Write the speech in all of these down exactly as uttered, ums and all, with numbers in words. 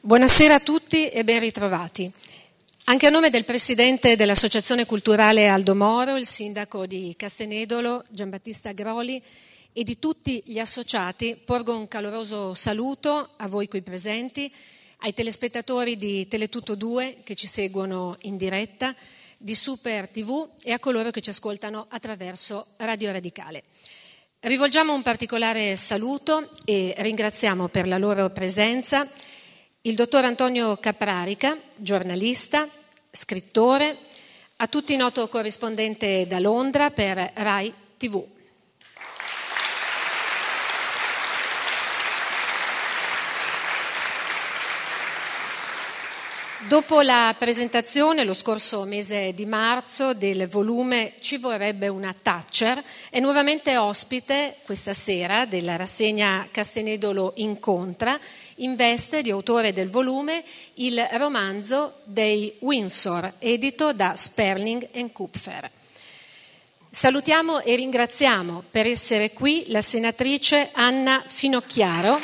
Buonasera a tutti e ben ritrovati. Anche a nome del Presidente dell'Associazione Culturale Aldo Moro, il Sindaco di Castenedolo, Giambattista Groli, e di tutti gli associati, porgo un caloroso saluto a voi qui presenti, ai telespettatori di Teletutto due che ci seguono in diretta, di Super tivù e a coloro che ci ascoltano attraverso Radio Radicale. Rivolgiamo un particolare saluto e ringraziamo per la loro presenza il dottor Antonio Caprarica, giornalista, scrittore, a tutti noto corrispondente da Londra per Rai tivù. Dopo la presentazione lo scorso mese di marzo del volume Ci vorrebbe una Thatcher, è nuovamente ospite questa sera della rassegna Castenedolo Incontra, in veste di autore del volume, il romanzo dei Windsor, edito da Sperling and Kupfer. Salutiamo e ringraziamo per essere qui la senatrice Anna Finocchiaro,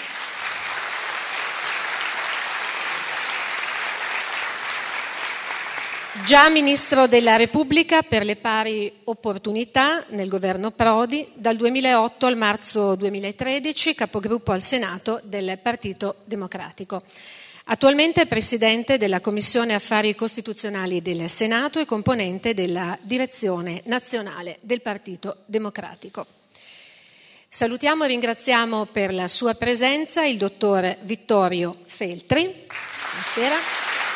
già Ministro della Repubblica per le pari opportunità nel governo Prodi, dal duemilaotto al marzo duemilatredici, capogruppo al Senato del Partito Democratico. Attualmente è Presidente della Commissione Affari Costituzionali del Senato e componente della Direzione Nazionale del Partito Democratico. Salutiamo e ringraziamo per la sua presenza il dottor Vittorio Feltri. Buonasera.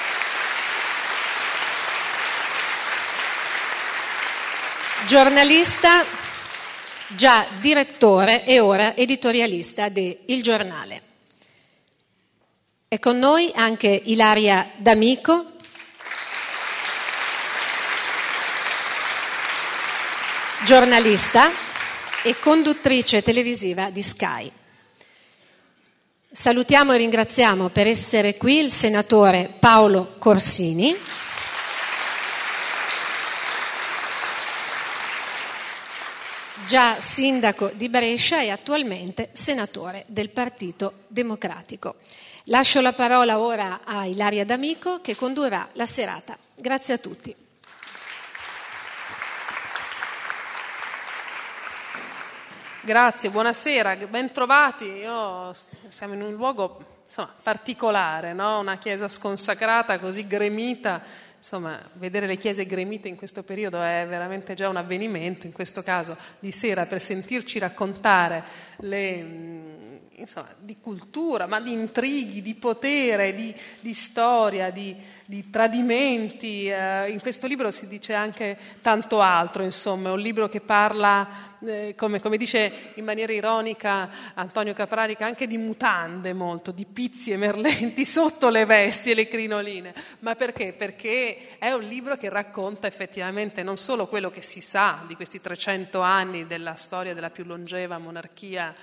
Giornalista, già direttore e ora editorialista de Il Giornale. È con noi anche Ilaria D'Amico, giornalista e conduttrice televisiva di Sky. Salutiamo e ringraziamo per essere qui il senatore Paolo Corsini, già sindaco di Brescia e attualmente senatore del Partito Democratico. Lascio la parola ora a Ilaria D'Amico che condurrà la serata. Grazie a tutti. Grazie, buonasera, ben trovati. Io, siamo in un luogo insomma, particolare, no? Una chiesa sconsacrata, così gremita. Insomma, vedere le chiese gremite in questo periodo è veramente già un avvenimento, in questo caso di sera, per sentirci raccontare le, insomma, di cultura, ma di intrighi, di potere, di, di storia, di, di tradimenti. Eh, in questo libro si dice anche tanto altro, insomma, è un libro che parla, eh, come, come dice in maniera ironica Antonio Caprarica, anche di mutande molto, di pizzi emerlenti sotto le vesti e le crinoline. Ma perché? Perché è un libro che racconta effettivamente non solo quello che si sa di questi trecento anni della storia della più longeva monarchia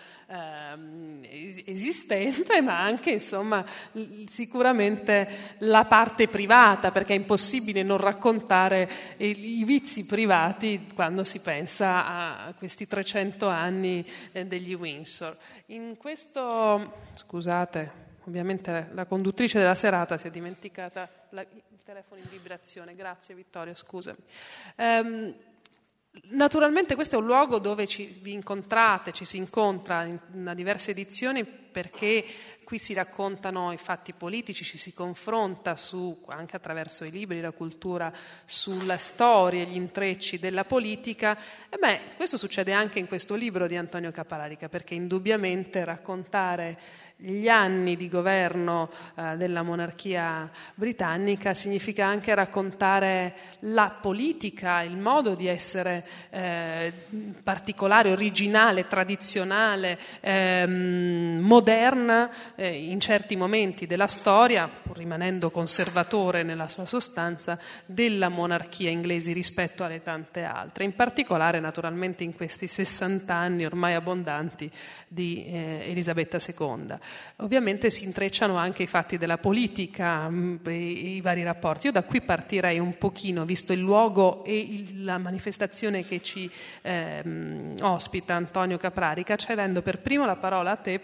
eh, esistente, ma anche insomma sicuramente la parte privata, perché è impossibile non raccontare i, i vizi privati quando si pensa a questi trecento anni eh, degli Windsor. In questo, scusate, ovviamente la conduttrice della serata si è dimenticata la, il telefono in vibrazione. Grazie Vittorio, scusami. Um, naturalmente questo è un luogo dove ci, vi incontrate, ci si incontra in, in diverse edizioni perché qui si raccontano i fatti politici, ci si confronta su, anche attraverso i libri, la cultura, sulla storia, gli intrecci della politica. E beh, questo succede anche in questo libro di Antonio Caprarica, perché indubbiamente raccontare gli anni di governo eh, della monarchia britannica significa anche raccontare la politica, il modo di essere eh, particolare, originale, tradizionale, ehm, moderna eh, in certi momenti della storia, pur rimanendo conservatore nella sua sostanza, della monarchia inglese rispetto alle tante altre, in particolare naturalmente in questi sessanta anni ormai abbondanti di eh, Elisabetta seconda. Ovviamente si intrecciano anche i fatti della politica, mh, i, i vari rapporti. Io da qui partirei un pochino, visto il luogo e il, la manifestazione che ci eh, ospita Antonio Caprarica, cedendo per primo la parola a te per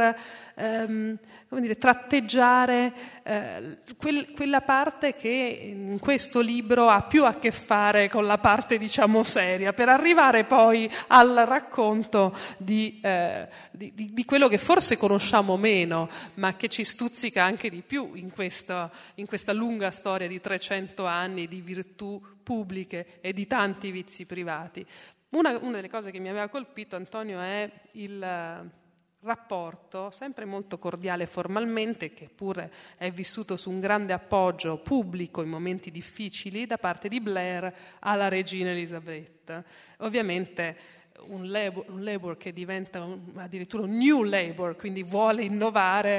per ehm, come dire, tratteggiare eh, quel, quella parte che in questo libro ha più a che fare con la parte, diciamo, seria, per arrivare poi al racconto di, eh, di, di, di quello che forse conosciamo meno, ma che ci stuzzica anche di più in questa, in questa lunga storia di trecento anni di virtù pubbliche e di tanti vizi privati. Una, una delle cose che mi aveva colpito, Antonio, è il rapporto, sempre molto cordiale formalmente, che pure è vissuto su un grande appoggio pubblico in momenti difficili da parte di Blair alla regina Elisabetta. Ovviamente un Labour, un Labour che diventa un, addirittura un New Labour, quindi vuole innovare,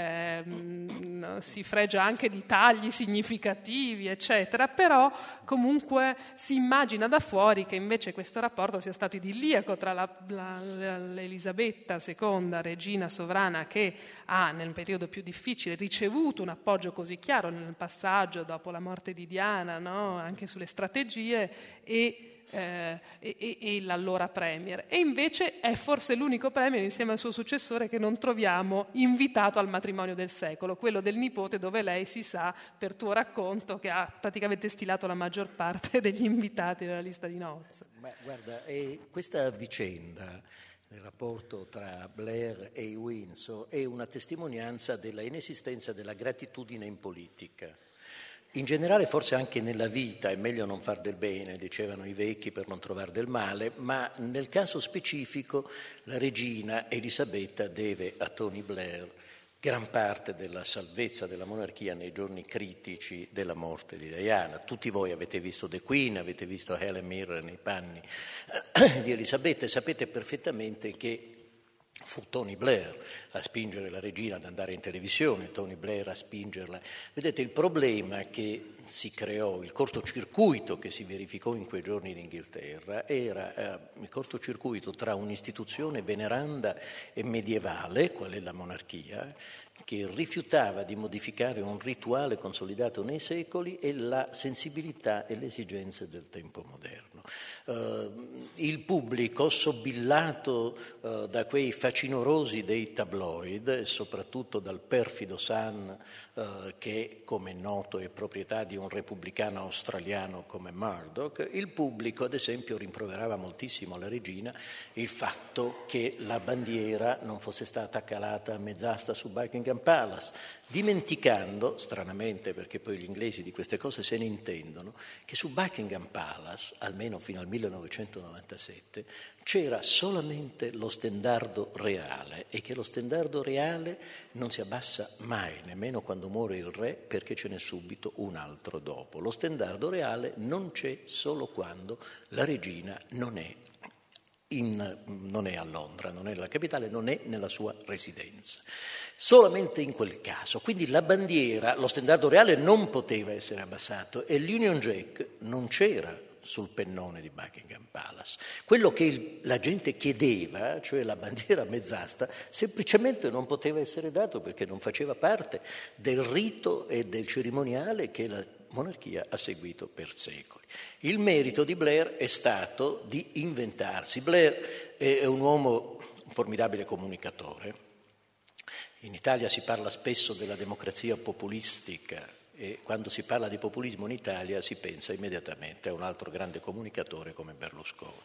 ehm, si fregia anche di tagli significativi, eccetera, però comunque si immagina da fuori che invece questo rapporto sia stato idilliaco tra la, la, l'Elisabetta seconda, regina sovrana, che ha nel periodo più difficile ricevuto un appoggio così chiaro nel passaggio dopo la morte di Diana, no? Anche sulle strategie, e Eh, e, e l'allora premier, e invece è forse l'unico premier insieme al suo successore che non troviamo invitato al matrimonio del secolo, quello del nipote, dove lei, si sa per tuo racconto, che ha praticamente stilato la maggior parte degli invitati nella lista di nozze. Ma guarda, eh, questa vicenda nel rapporto tra Blair e Windsor è una testimonianza della inesistenza della gratitudine in politica. In generale, forse anche nella vita, è meglio non far del bene, dicevano i vecchi, per non trovare del male, ma nel caso specifico la regina Elisabetta deve a Tony Blair gran parte della salvezza della monarchia nei giorni critici della morte di Diana. Tutti voi avete visto The Queen, avete visto Helen Mirren nei panni di Elisabetta e sapete perfettamente che fu Tony Blair a spingere la regina ad andare in televisione, Tony Blair a spingerla. Vedete, il problema che si creò, il cortocircuito che si verificò in quei giorni in Inghilterra era eh, il cortocircuito tra un'istituzione veneranda e medievale, qual è la monarchia, che rifiutava di modificare un rituale consolidato nei secoli, e la sensibilità e le esigenze del tempo moderno. Uh, il pubblico, sobillato uh, da quei facinorosi dei tabloid, e soprattutto dal perfido Sun, uh, che, come è noto, è proprietà di un repubblicano australiano come Murdoch, il pubblico, ad esempio, rimproverava moltissimo alla regina il fatto che la bandiera non fosse stata calata a mezz'asta su Buckingham Palace, dimenticando, stranamente, perché poi gli inglesi di queste cose se ne intendono, che su Buckingham Palace, almeno fino al millenovecentonovantasette, c'era solamente lo stendardo reale, e che lo stendardo reale non si abbassa mai, nemmeno quando muore il re, perché ce n'è subito un altro dopo. Lo stendardo reale non c'è solo quando la regina non è In, non è a Londra, non è nella capitale, non è nella sua residenza. Solamente in quel caso. Quindi la bandiera, lo stendardo reale non poteva essere abbassato, e l'Union Jack non c'era sul pennone di Buckingham Palace. Quello che il, la gente chiedeva, cioè la bandiera a mezz'asta, semplicemente non poteva essere dato, perché non faceva parte del rito e del cerimoniale che la monarchia ha seguito per secoli. Il merito di Blair è stato di inventarsi. Blair è un uomo, un formidabile comunicatore. In Italia si parla spesso della democrazia populistica, e quando si parla di populismo in Italia si pensa immediatamente a un altro grande comunicatore come Berlusconi.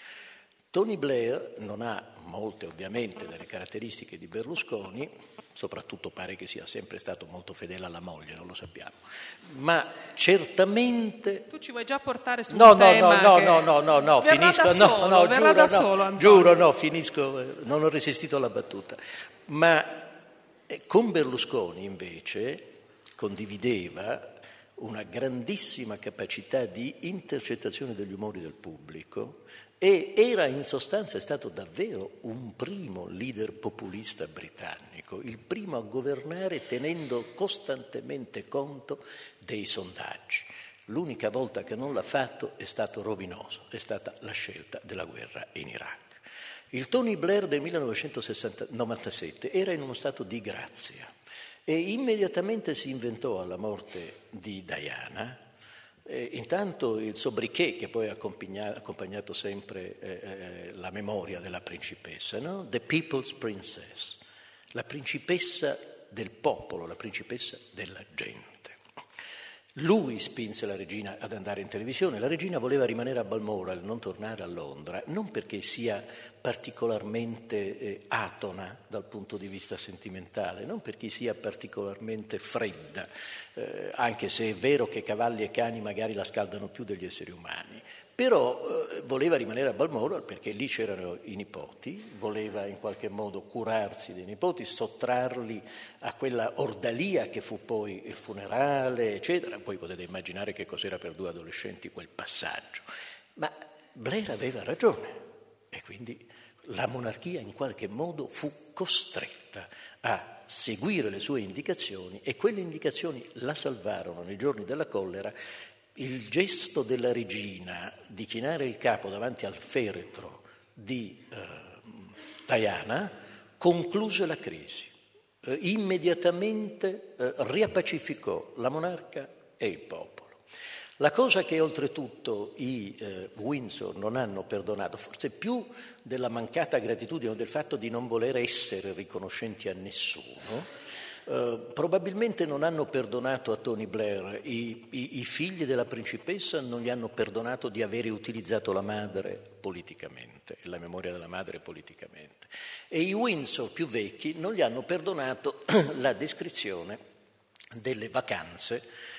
Tony Blair non ha molte, ovviamente, delle caratteristiche di Berlusconi, soprattutto pare che sia sempre stato molto fedele alla moglie, non lo sappiamo, ma certamente... Tu ci vuoi già portare su no, un no, tema no, che... no, no, no, no, verrà finisco, da no, solo, no, verrà giuro, da no, solo, Antonio. giuro, no, finisco, non ho resistito alla battuta. Ma con Berlusconi, invece, condivideva una grandissima capacità di intercettazione degli umori del pubblico, e era in sostanza, è stato davvero un primo leader populista britannico, il primo a governare tenendo costantemente conto dei sondaggi. L'unica volta che non l'ha fatto è stato rovinoso, è stata la scelta della guerra in Iraq. Il Tony Blair del millenovecentonovantasette era in uno stato di grazia, e immediatamente si inventò, alla morte di Diana, eh, intanto il sobriquet che poi ha accompagnato, accompagnato sempre eh, la memoria della principessa, no? The People's Princess, la principessa del popolo, la principessa della gente. Lui spinse la regina ad andare in televisione. La regina voleva rimanere a Balmoral, non tornare a Londra, non perché sia particolarmente eh, atona dal punto di vista sentimentale, non perché sia particolarmente fredda, eh, anche se è vero che cavalli e cani magari la scaldano più degli esseri umani, però eh, voleva rimanere a Balmoral perché lì c'erano i nipoti, voleva in qualche modo curarsi dei nipoti, sottrarli a quella ordalia che fu poi il funerale, eccetera. Poi potete immaginare che cos'era per due adolescenti quel passaggio. Ma Blair aveva ragione e quindi la monarchia in qualche modo fu costretta a seguire le sue indicazioni e quelle indicazioni la salvarono nei giorni della collera. Il gesto della regina di chinare il capo davanti al feretro di eh, Diana concluse la crisi, eh, immediatamente eh, riappacificò la monarca e il popolo. La cosa che oltretutto i eh, Windsor non hanno perdonato, forse più della mancata gratitudine o del fatto di non voler essere riconoscenti a nessuno, Uh, probabilmente non hanno perdonato a Tony Blair, I, i, i figli della principessa non gli hanno perdonato di avere utilizzato la madre politicamente, la memoria della madre politicamente, e i Windsor più vecchi non gli hanno perdonato la descrizione delle vacanze,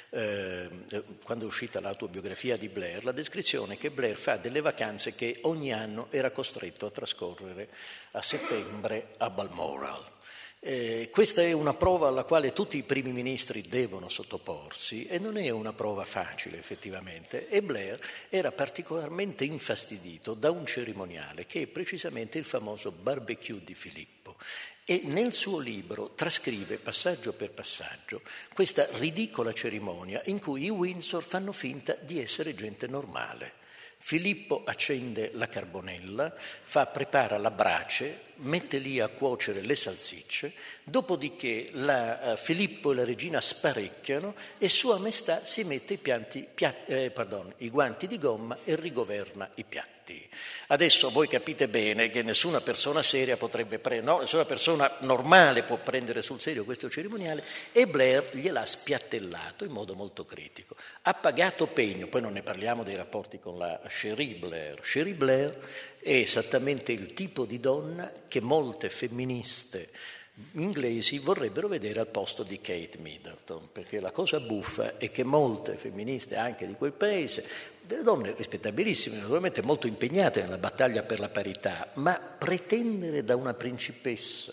eh, quando è uscita l'autobiografia di Blair, la descrizione che Blair fa delle vacanze che ogni anno era costretto a trascorrere a settembre a Balmoral. Eh, questa è una prova alla quale tutti i primi ministri devono sottoporsi e non è una prova facile effettivamente, e Blair era particolarmente infastidito da un cerimoniale che è precisamente il famoso barbecue di Filippo, e nel suo libro trascrive passaggio per passaggio questa ridicola cerimonia in cui i Windsor fanno finta di essere gente normale. Filippo accende la carbonella, fa, prepara la brace, mette lì a cuocere le salsicce, dopodiché la, uh, Filippo e la regina sparecchiano e Sua Maestà si mette i, pianti, pia, eh, pardon, i guanti di gomma e rigoverna i piatti. Adesso voi capite bene che nessuna persona seria potrebbe prendere, no, nessuna persona normale può prendere sul serio questo cerimoniale, e Blair gliel'ha spiattellato in modo molto critico. Ha pagato pegno, poi non ne parliamo dei rapporti con la Cherie Blair. Cherie Blair è esattamente il tipo di donna che molte femministe inglesi vorrebbero vedere al posto di Kate Middleton, perché la cosa buffa è che molte femministe anche di quel paese, delle donne rispettabilissime, naturalmente molto impegnate nella battaglia per la parità, ma pretendere da una principessa,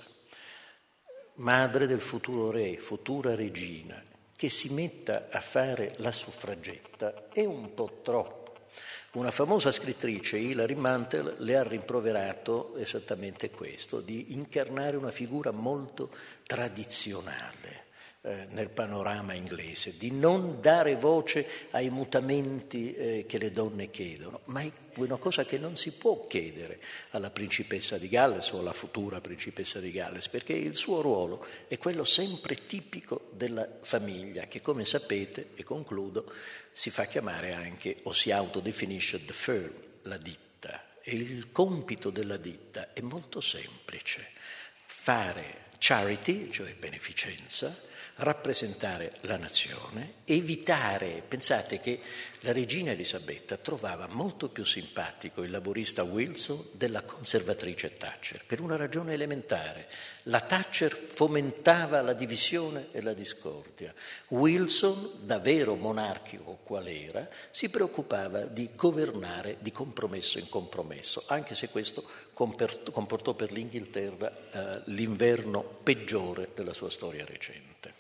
madre del futuro re, futura regina, che si metta a fare la suffragetta è un po' troppo. Una famosa scrittrice, Hilary Mantel, le ha rimproverato esattamente questo, di incarnare una figura molto tradizionale eh, nel panorama inglese, di non dare voce ai mutamenti eh, che le donne chiedono, ma è una cosa che non si può chiedere alla principessa di Galles o alla futura principessa di Galles, perché il suo ruolo è quello sempre tipico della famiglia, che come sapete, e concludo, si fa chiamare anche, o si autodefinisce the firm, la ditta. E il compito della ditta è molto semplice: fare charity, cioè beneficenza, rappresentare la nazione, evitare, pensate che la regina Elisabetta trovava molto più simpatico il laburista Wilson della conservatrice Thatcher, per una ragione elementare: la Thatcher fomentava la divisione e la discordia. Wilson, da vero monarchico qual era, si preoccupava di governare di compromesso in compromesso, anche se questo comportò per l'Inghilterra eh, l'inverno peggiore della sua storia recente.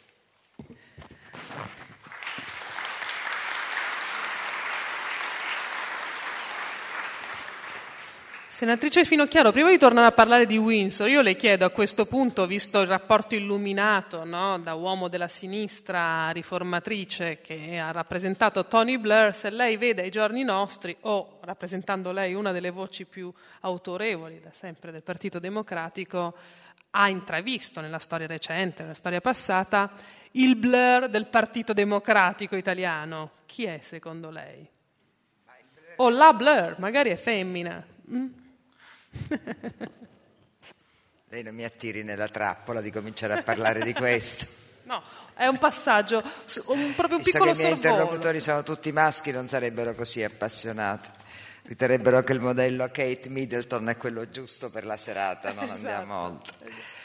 Senatrice Finocchiaro, prima di tornare a parlare di Windsor, io le chiedo a questo punto, visto il rapporto illuminato, no, da uomo della sinistra riformatrice che ha rappresentato Tony Blair, se lei vede ai giorni nostri, o rappresentando lei una delle voci più autorevoli da sempre del Partito Democratico, ha intravisto nella storia recente, nella storia passata, il Blair del Partito Democratico italiano. Chi è secondo lei? O la Blair, magari è femmina. Mm? Lei non mi attiri nella trappola di cominciare a parlare di questo. No, è un passaggio, un, proprio un Visto piccolo che i miei sorvolo. interlocutori sono tutti maschi, non sarebbero così appassionati. Riterrebbero che il modello Kate Middleton è quello giusto per la serata, non Esatto. andiamo oltre.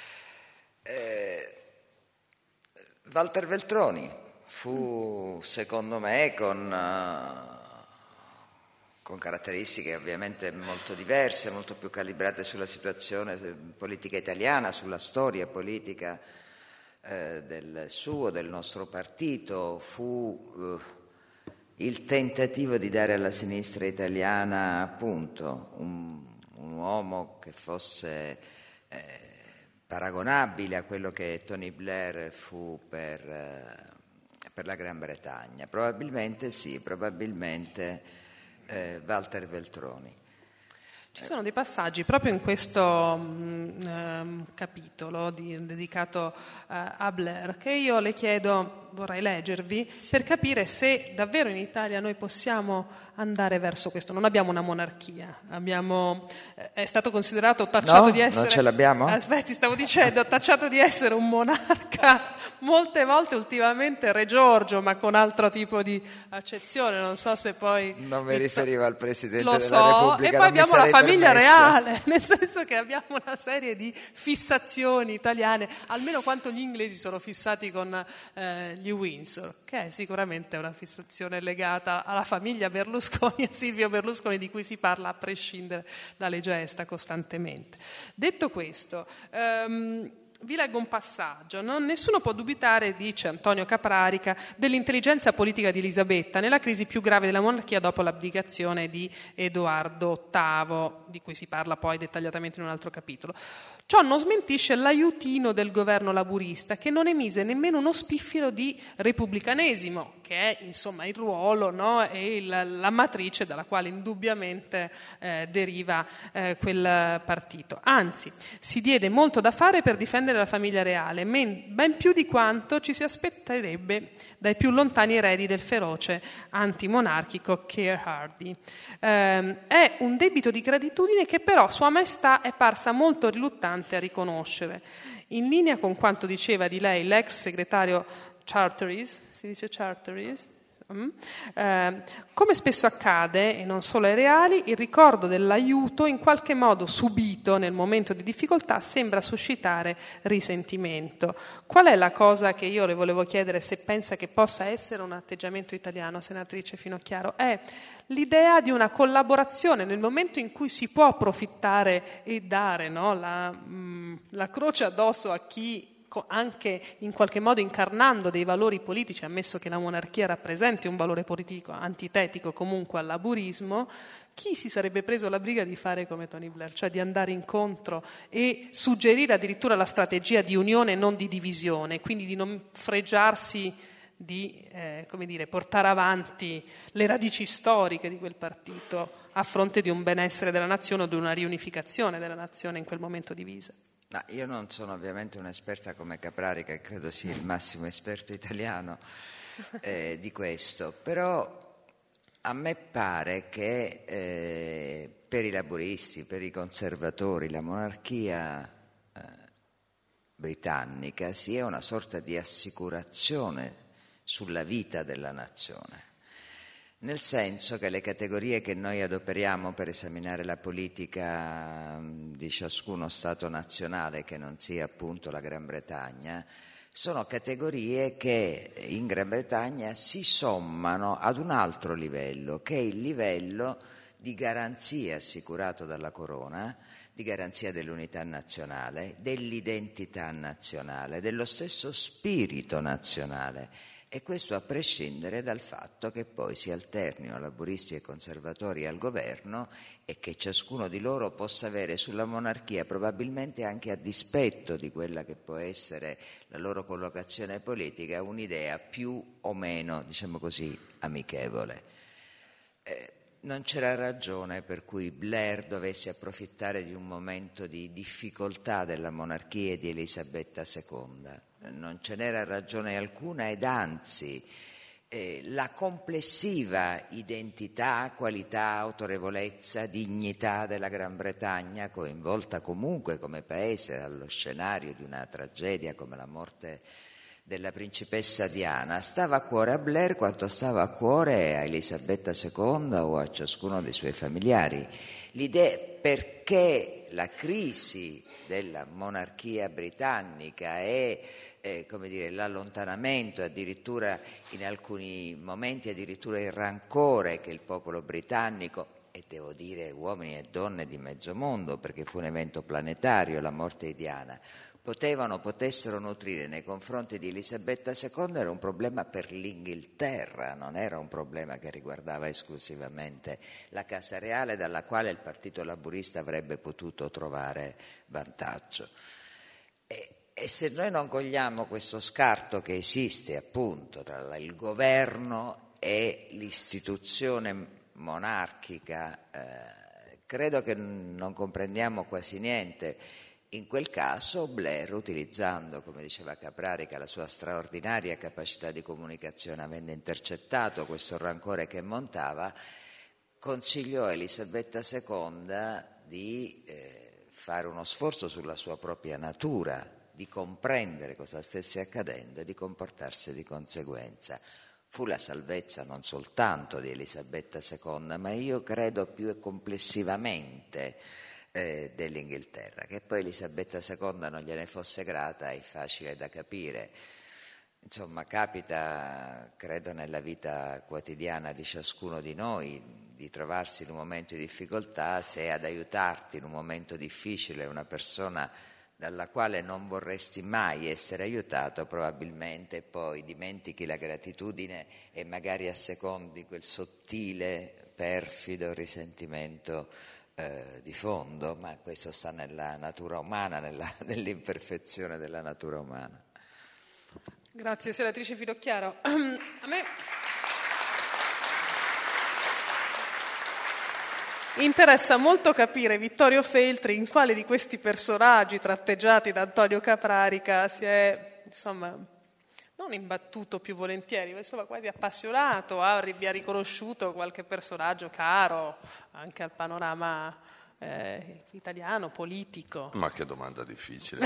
Eh, Walter Veltroni fu, secondo me, con, uh, con caratteristiche ovviamente molto diverse, molto più calibrate sulla situazione politica italiana, sulla storia politica eh, del suo, del nostro partito, fu uh, il tentativo di dare alla sinistra italiana appunto un, un uomo che fosse eh, paragonabile a quello che Tony Blair fu per, eh, per la Gran Bretagna. Probabilmente sì, probabilmente eh, Walter Veltroni. Ci sono dei passaggi proprio in questo mh, um, capitolo di, dedicato uh, a Blair che io le chiedo, vorrei leggervi, per capire se davvero in Italia noi possiamo andare verso questo. Non abbiamo una monarchia, abbiamo, eh, è stato considerato tacciato No? di essere... Non ce l'abbiamo? Aspetti, stavo dicendo, tacciato di essere un monarca molte volte ultimamente Re Giorgio, ma con altro tipo di accezione, non so se poi... Non mi riferivo al Presidente Lo della so, Repubblica. e poi abbiamo la famiglia permesso. reale, nel senso che abbiamo una serie di fissazioni italiane, almeno quanto gli inglesi sono fissati con eh, gli Windsor, che è sicuramente una fissazione legata alla famiglia Berlusconi e Silvio Berlusconi, di cui si parla a prescindere dalle gesta costantemente. Detto questo, ehm, vi leggo un passaggio. Non, nessuno può dubitare, dice Antonio Caprarica, dell'intelligenza politica di Elisabetta nella crisi più grave della monarchia dopo l'abdicazione di Edoardo ottavo, di cui si parla poi dettagliatamente in un altro capitolo. Ciò non smentisce l'aiutino del governo laburista, che non emise nemmeno uno spiffero di repubblicanesimo, che è insomma il ruolo, no, e il, la matrice dalla quale indubbiamente eh, deriva eh, quel partito. Anzi, si diede molto da fare per difendere la famiglia reale, men, ben più di quanto ci si aspetterebbe dai più lontani eredi del feroce antimonarchico Keir Hardie. Eh, è un debito di gratitudine che però Sua Maestà è parsa molto riluttante a riconoscere. In linea con quanto diceva di lei l'ex segretario Charteris, si dice Charteris, mm? eh, come spesso accade, e non solo ai reali, il ricordo dell'aiuto in qualche modo subito nel momento di difficoltà sembra suscitare risentimento. Qual è la cosa che io le volevo chiedere, se pensa che possa essere un atteggiamento italiano, senatrice Finocchiaro? È l'idea di una collaborazione nel momento in cui si può approfittare e dare, no, la, mh, la croce addosso a chi, anche in qualche modo incarnando dei valori politici, ammesso che la monarchia rappresenti un valore politico antitetico comunque al laburismo, chi si sarebbe preso la briga di fare come Tony Blair, cioè di andare incontro e suggerire addirittura la strategia di unione e non di divisione, quindi di non fregiarsi di eh, come dire, portare avanti le radici storiche di quel partito a fronte di un benessere della nazione o di una riunificazione della nazione in quel momento divisa. No, io non sono ovviamente un'esperta come Caprarica, che credo sia il massimo esperto italiano eh, di questo, però a me pare che eh, per i laburisti, per i conservatori, la monarchia eh, britannica sia una sorta di assicurazione sulla vita della nazione, nel senso che le categorie che noi adoperiamo per esaminare la politica di ciascuno Stato nazionale, che non sia appunto la Gran Bretagna, sono categorie che in Gran Bretagna si sommano ad un altro livello, che è il livello di garanzia assicurato dalla corona, di garanzia dell'unità nazionale, dell'identità nazionale, dello stesso spirito nazionale. E questo a prescindere dal fatto che poi si alternino laburisti e conservatori al governo e che ciascuno di loro possa avere sulla monarchia, probabilmente anche a dispetto di quella che può essere la loro collocazione politica, un'idea più o meno, diciamo così, amichevole. Eh, non c'era ragione per cui Blair dovesse approfittare di un momento di difficoltà della monarchia e di Elisabetta seconda. Non ce n'era ragione alcuna ed anzi eh, la complessiva identità, qualità, autorevolezza, dignità della Gran Bretagna, coinvolta comunque come paese dallo scenario di una tragedia come la morte della principessa Diana, stava a cuore a Blair quanto stava a cuore a Elisabetta seconda o a ciascuno dei suoi familiari. L'idea perché la crisi della monarchia britannica e eh, come dire, l'allontanamento, addirittura in alcuni momenti addirittura il rancore che il popolo britannico, e devo dire uomini e donne di mezzo mondo, perché fu un evento planetario la morte di Diana, potevano, potessero nutrire nei confronti di Elisabetta seconda, era un problema per l'Inghilterra, non era un problema che riguardava esclusivamente la Casa Reale, dalla quale il Partito Laburista avrebbe potuto trovare vantaggio. E, e se noi non cogliamo questo scarto che esiste appunto tra il governo e l'istituzione monarchica, eh, credo che non comprendiamo quasi niente. In quel caso Blair, utilizzando, come diceva Caprarica, la sua straordinaria capacità di comunicazione, avendo intercettato questo rancore che montava, consigliò a Elisabetta seconda di eh, fare uno sforzo sulla sua propria natura, di comprendere cosa stesse accadendo e di comportarsi di conseguenza. Fu la salvezza non soltanto di Elisabetta seconda, ma io credo più complessivamente eh, dell'Inghilterra. Che poi Elisabetta seconda non gliene fosse grata è facile da capire. Insomma, capita, credo, nella vita quotidiana di ciascuno di noi di trovarsi in un momento di difficoltà, se ad aiutarti in un momento difficile una persona dalla quale non vorresti mai essere aiutato, probabilmente poi dimentichi la gratitudine e magari assecondi quel sottile, perfido risentimento eh, di fondo, ma questo sta nella natura umana, nella, nell'imperfezione della natura umana. Grazie, senatrice Finocchiaro. A me interessa molto capire Vittorio Feltri in quale di questi personaggi tratteggiati da Antonio Caprarica si è, insomma, non imbattuto più volentieri, ma insomma quasi appassionato, ha, vi ha riconosciuto qualche personaggio caro anche al panorama eh, italiano, politico. Ma che domanda difficile.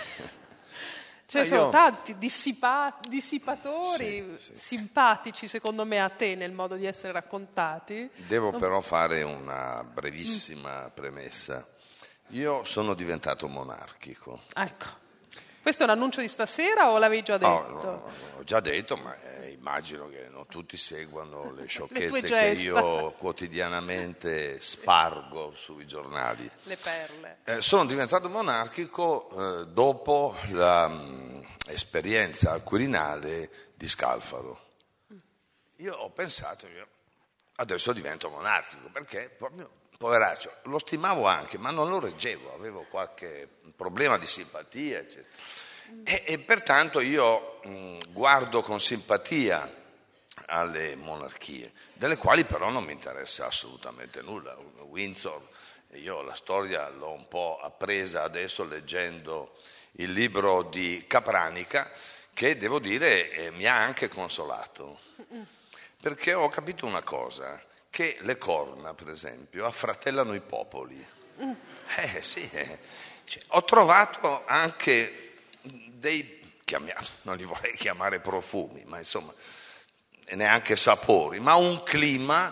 Ce ne Ma sono io... tanti dissipa- dissipatori, sì, sì. simpatici secondo me a te nel modo di essere raccontati. Devo non... però fare una brevissima mm. premessa. Io sono diventato monarchico. Ecco, questo è un annuncio di stasera o l'avevi già detto? No, no, ho già detto, ma eh, immagino che non tutti seguano le sciocchezze le che io quotidianamente spargo sui giornali. Le perle. Eh, sono diventato monarchico eh, dopo l'esperienza al Quirinale di Scalfaro. Io ho pensato che adesso divento monarchico, perché proprio, poveraccio, lo stimavo anche, ma non lo reggevo, avevo qualche problema di simpatia, eccetera. E, e pertanto io mh, guardo con simpatia alle monarchie, delle quali però non mi interessa assolutamente nulla. Windsor, io la storia l'ho un po' appresa adesso leggendo il libro di Capranica, che devo dire eh, mi ha anche consolato, perché ho capito una cosa, che le corna per esempio affratellano i popoli. Eh sì, eh. Cioè, ho trovato anche dei, chiamiamo, non li vorrei chiamare profumi, ma insomma neanche sapori, ma un clima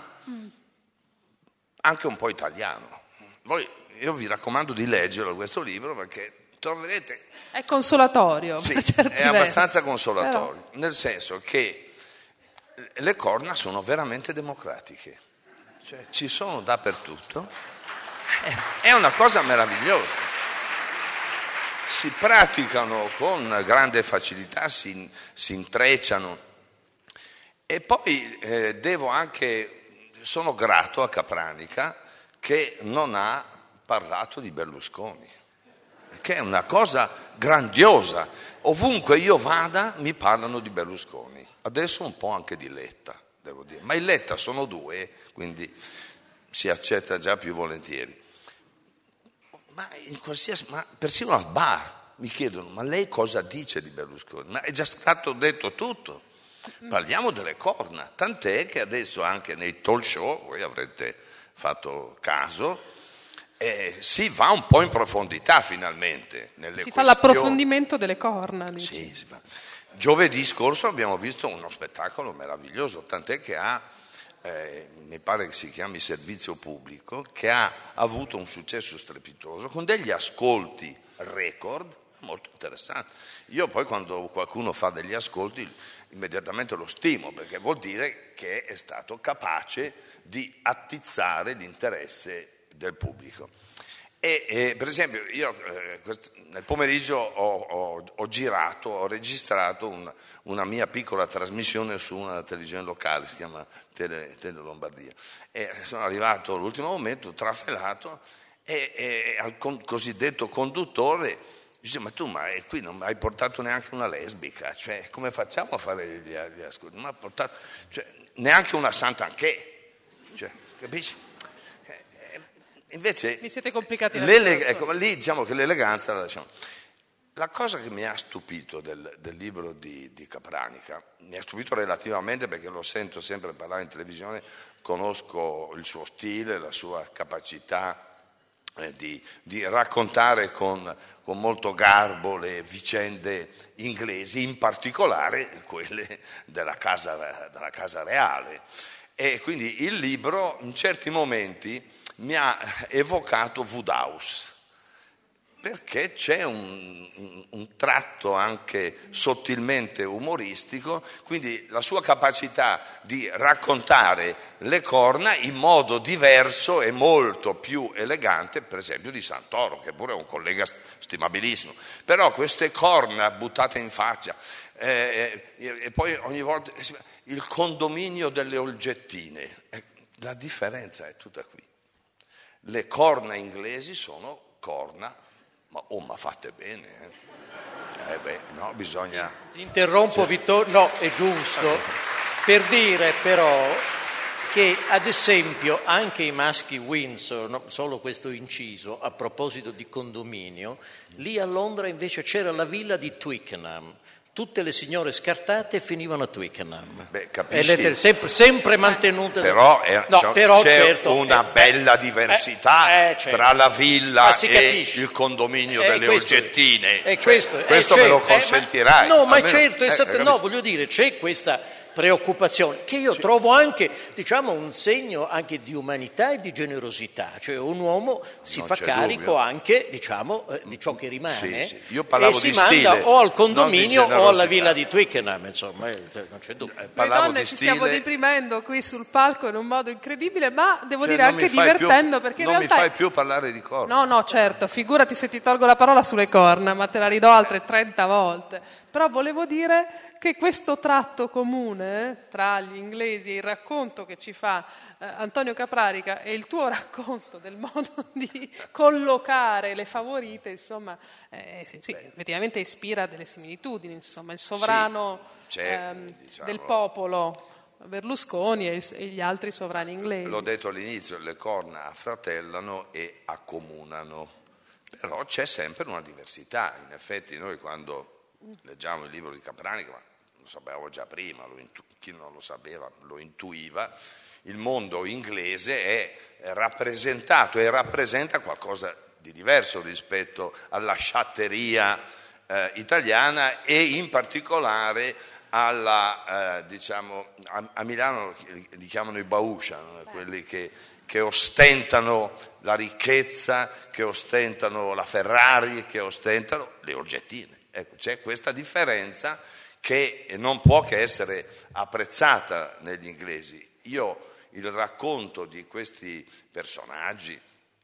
anche un po' italiano. Voi, io vi raccomando di leggerlo questo libro, perché troverete... È consolatorio, sì, per certi è versi. abbastanza consolatorio, Però... nel senso che le corna sono veramente democratiche, cioè ci sono dappertutto, è una cosa meravigliosa, si praticano con grande facilità, si, si intrecciano. E poi eh, devo anche, sono grato a Capranica che non ha parlato di Berlusconi, che è una cosa grandiosa. Ovunque io vada mi parlano di Berlusconi, adesso un po' anche di Letta, devo dire, ma i Letta sono due, quindi si accetta già più volentieri. Ma in qualsiasi, ma persino al bar mi chiedono: ma lei cosa dice di Berlusconi? Ma è già stato detto tutto. parliamo delle corna, tant'è che adesso anche nei talk show, voi avrete fatto caso, eh, si va un po' in profondità finalmente nelle si questioni. fa l'approfondimento delle corna. Sì, si fa. Giovedì scorso abbiamo visto uno spettacolo meraviglioso, tant'è che ha, eh, mi pare che si chiami Servizio Pubblico, che ha avuto un successo strepitoso con degli ascolti record molto interessanti. Io poi quando qualcuno fa degli ascolti immediatamente lo stimo, perché vuol dire che è stato capace di attizzare l'interesse del pubblico. E, e per esempio io eh, quest- nel pomeriggio ho, ho, ho girato, ho registrato un, una mia piccola trasmissione su una televisione locale, si chiama Tele, Tele Lombardia, e sono arrivato all'ultimo momento, trafelato, e, e al con- cosiddetto conduttore dice: ma tu ma qui non hai portato neanche una lesbica, cioè come facciamo a fare gli, gli ascolti? Non ha portato, cioè, neanche una Sant'Anché, cioè, capisci? Invece vi siete complicati la vita. Ecco, lì diciamo che l'eleganza la lasciamo. La cosa che mi ha stupito del, del libro di, di Capranica, mi ha stupito relativamente perché lo sento sempre parlare in televisione, conosco il suo stile, la sua capacità eh, di, di raccontare con, con molto garbo le vicende inglesi, in particolare quelle della casa, della casa reale. E quindi il libro in certi momenti mi ha evocato Wodehouse, perché c'è un, un, un tratto anche sottilmente umoristico, quindi la sua capacità di raccontare le corna in modo diverso e molto più elegante, per esempio di Santoro, che pure è un collega stimabilissimo, però queste corna buttate in faccia, eh, e, e poi ogni volta il condominio delle Olgettine, eh, la differenza è tutta qui. Le corna inglesi sono corna, ma, oh, ma fatte bene. Eh, eh beh, no, bisogna... Ti interrompo, Vittorio, no, è giusto, per dire però che ad esempio anche i maschi Windsor, no, solo questo inciso, a proposito di condominio, lì a Londra invece c'era la villa di Twickenham. Tutte le signore scartate finivano a Twickenham. Beh, capisci? E le, sempre, sempre mantenute. Però, è, no, c'è, però c'è certo, una eh, bella eh, diversità eh, certo. tra la villa e capisce. il condominio eh, delle questo, Olgettine. Eh, cioè, questo questo eh, me lo certo, consentirai. Eh, ma, no, ma almeno, certo, eh, esatto, eh, no, voglio dire, c'è questa preoccupazione che io sì. trovo anche, diciamo, un segno anche di umanità e di generosità, cioè un uomo si non fa carico dubbio. anche, diciamo, di ciò che rimane sì, sì. Io parlavo e di si manda stile, o al condominio o alla villa di Twickenham. Twickenham, insomma, non c'è dubbio. Eh, parlavo Noi donne di ci stile. stiamo deprimendo qui sul palco in un modo incredibile, ma devo Cioè, dire non anche mi fai divertendo, più, perché in non realtà mi fai più parlare di corna. No, no, certo, figurati se ti tolgo la parola sulle corna, ma te la ridò altre trenta volte. Però volevo dire che questo tratto comune eh, tra gli inglesi e il racconto che ci fa eh, Antonio Caprarica e il tuo racconto del modo di collocare le favorite, insomma, eh, sì, sì, effettivamente ispira delle similitudini, insomma, il sovrano sì, ehm, diciamo, del popolo Berlusconi e, e gli altri sovrani inglesi. L'ho detto all'inizio, le corna affratellano e accomunano, però c'è sempre una diversità. In effetti noi quando leggiamo il libro di Capranica, ma lo sapevamo già prima, lo intu- chi non lo sapeva lo intuiva, il mondo inglese è rappresentato e rappresenta qualcosa di diverso rispetto alla sciatteria eh, italiana e in particolare alla, eh, diciamo, a, a Milano li chiamano i Bauscia, no? Quelli che, che ostentano la ricchezza, che ostentano la Ferrari, che ostentano le Olgettine. Ecco, c'è questa differenza che non può che essere apprezzata negli inglesi. Io il racconto di questi personaggi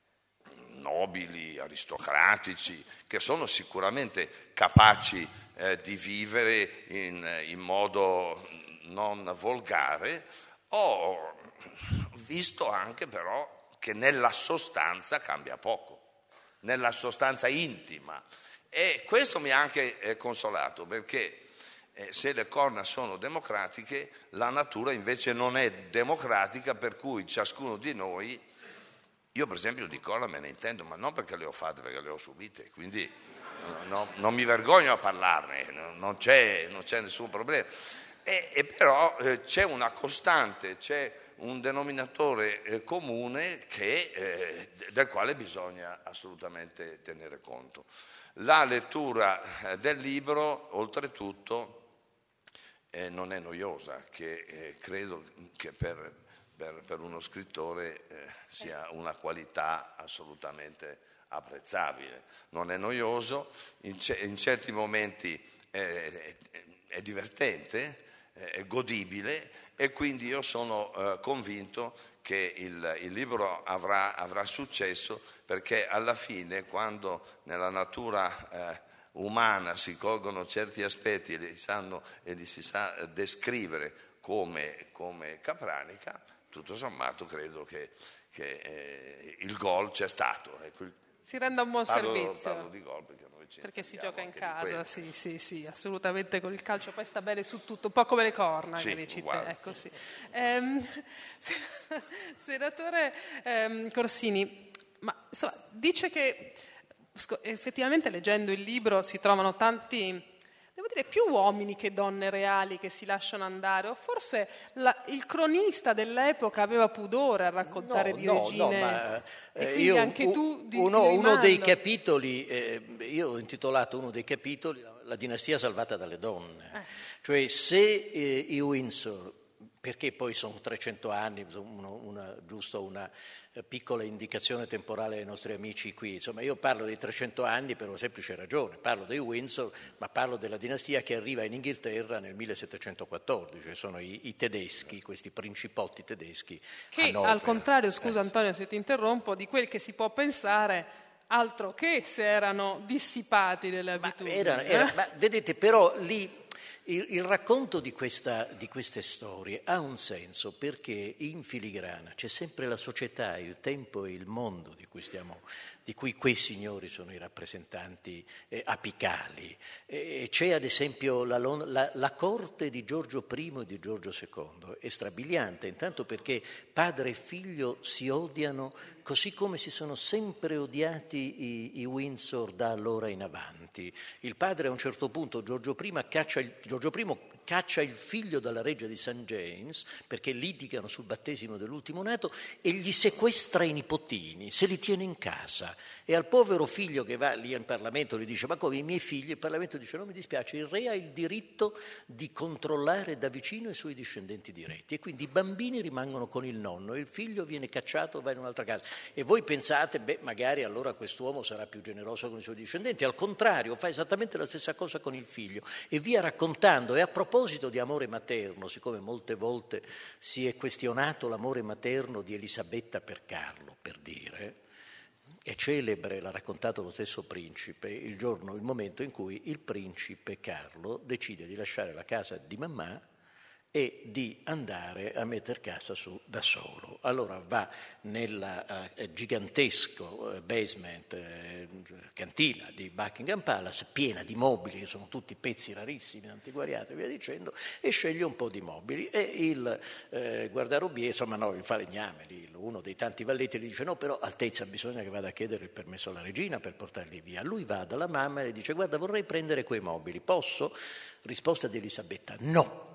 nobili, aristocratici, che sono sicuramente capaci eh, di vivere in, in modo non volgare, ho visto anche però che nella sostanza cambia poco, nella sostanza intima. E questo mi ha anche eh, consolato, perché eh, se le corna sono democratiche, la natura invece non è democratica, per cui ciascuno di noi, io per esempio di corna me ne intendo, ma non perché le ho fatte, perché le ho subite, quindi no, non mi vergogno a parlarne, non c'è, non c'è nessun problema. e, e però eh, c'è una costante, c'è un denominatore eh, comune che, eh, del quale bisogna assolutamente tenere conto. La lettura eh, del libro, oltretutto, eh, non è noiosa, che eh, credo che per, per, per uno scrittore eh, sia una qualità assolutamente apprezzabile. Non è noioso, in, ce- in certi momenti eh, è, è divertente, eh, è godibile, e quindi io sono eh, convinto che il, il libro avrà, avrà successo, perché alla fine, quando nella natura eh, umana si colgono certi aspetti e li, sanno, e li si sa descrivere come, come Capranica, tutto sommato credo che, che eh, il gol c'è stato. Ecco, il, si renda un buon parlo, servizio. Parlo di gol perché noi ci perché si intendiamo gioca in anche di casa, quello. sì, sì, sì, assolutamente, con il calcio poi sta bene su tutto, un po' come le corna, Sì, che dici te. uguale. Ecco, sì. Ehm, senatore ehm, Corsini, ma insomma, dice che effettivamente leggendo il libro si trovano tanti, devo dire, più uomini che donne reali che si lasciano andare, o forse la, il cronista dell'epoca aveva pudore a raccontare no, di no, regine, no, ma, e eh, quindi io, anche tu di, uno, di uno dei rimando. capitoli, eh, io ho intitolato uno dei capitoli La, la dinastia salvata dalle donne, Eh. cioè se eh, i Windsor, perché poi sono trecento anni, una, una, giusto una piccola indicazione temporale ai nostri amici qui, insomma io parlo dei trecento anni per una semplice ragione, parlo dei Windsor, ma parlo della dinastia che arriva in Inghilterra nel millesettecentoquattordici, cioè sono i, i tedeschi, questi principotti tedeschi. Che Hannover. al contrario, scusa Antonio se ti interrompo, di quel che si può pensare, altro che se erano dissipati delle abitudini. Ma, era, era, eh? ma vedete, però lì il, il racconto di, questa, di queste storie ha un senso, perché in filigrana c'è sempre la società, il tempo e il mondo di cui, stiamo, di cui quei signori sono i rappresentanti eh, apicali. E c'è ad esempio la, la, la corte di Giorgio primo e di Giorgio secondo, è strabiliante, intanto perché padre e figlio si odiano così come si sono sempre odiati i, i Windsor da allora in avanti. Il padre a un certo punto, Giorgio primo, caccia il, Giorgio primo caccia il figlio dalla reggia di Saint James perché litigano sul battesimo dell'ultimo nato e gli sequestra i nipotini, se li tiene in casa, e al povero figlio che va lì in Parlamento gli dice: ma come, i miei figli? Il Parlamento dice: no, mi dispiace, il re ha il diritto di controllare da vicino i suoi discendenti diretti, e quindi i bambini rimangono con il nonno e il figlio viene cacciato, va in un'altra casa. E voi pensate, beh, magari allora quest'uomo sarà più generoso con i suoi discendenti. Al contrario, fa esattamente la stessa cosa con il figlio e via raccontando. E a proposito di amore materno, siccome molte volte si è questionato l'amore materno di Elisabetta per Carlo, per dire, è celebre, l'ha raccontato lo stesso principe, il giorno, il momento in cui il principe Carlo decide di lasciare la casa di mamma e di andare a metter casa su da solo. Allora va nella uh, gigantesco uh, basement, uh, cantina di Buckingham Palace, piena di mobili, che sono tutti pezzi rarissimi, antiquariati e via dicendo, e sceglie un po' di mobili. E il uh, guardarobiere, insomma no, il falegname, uno dei tanti valletti, gli dice: no, però Altezza, bisogna che vada a chiedere il permesso alla regina per portarli via. Lui va dalla mamma e le dice: guarda, vorrei prendere quei mobili, posso? Risposta di Elisabetta: no.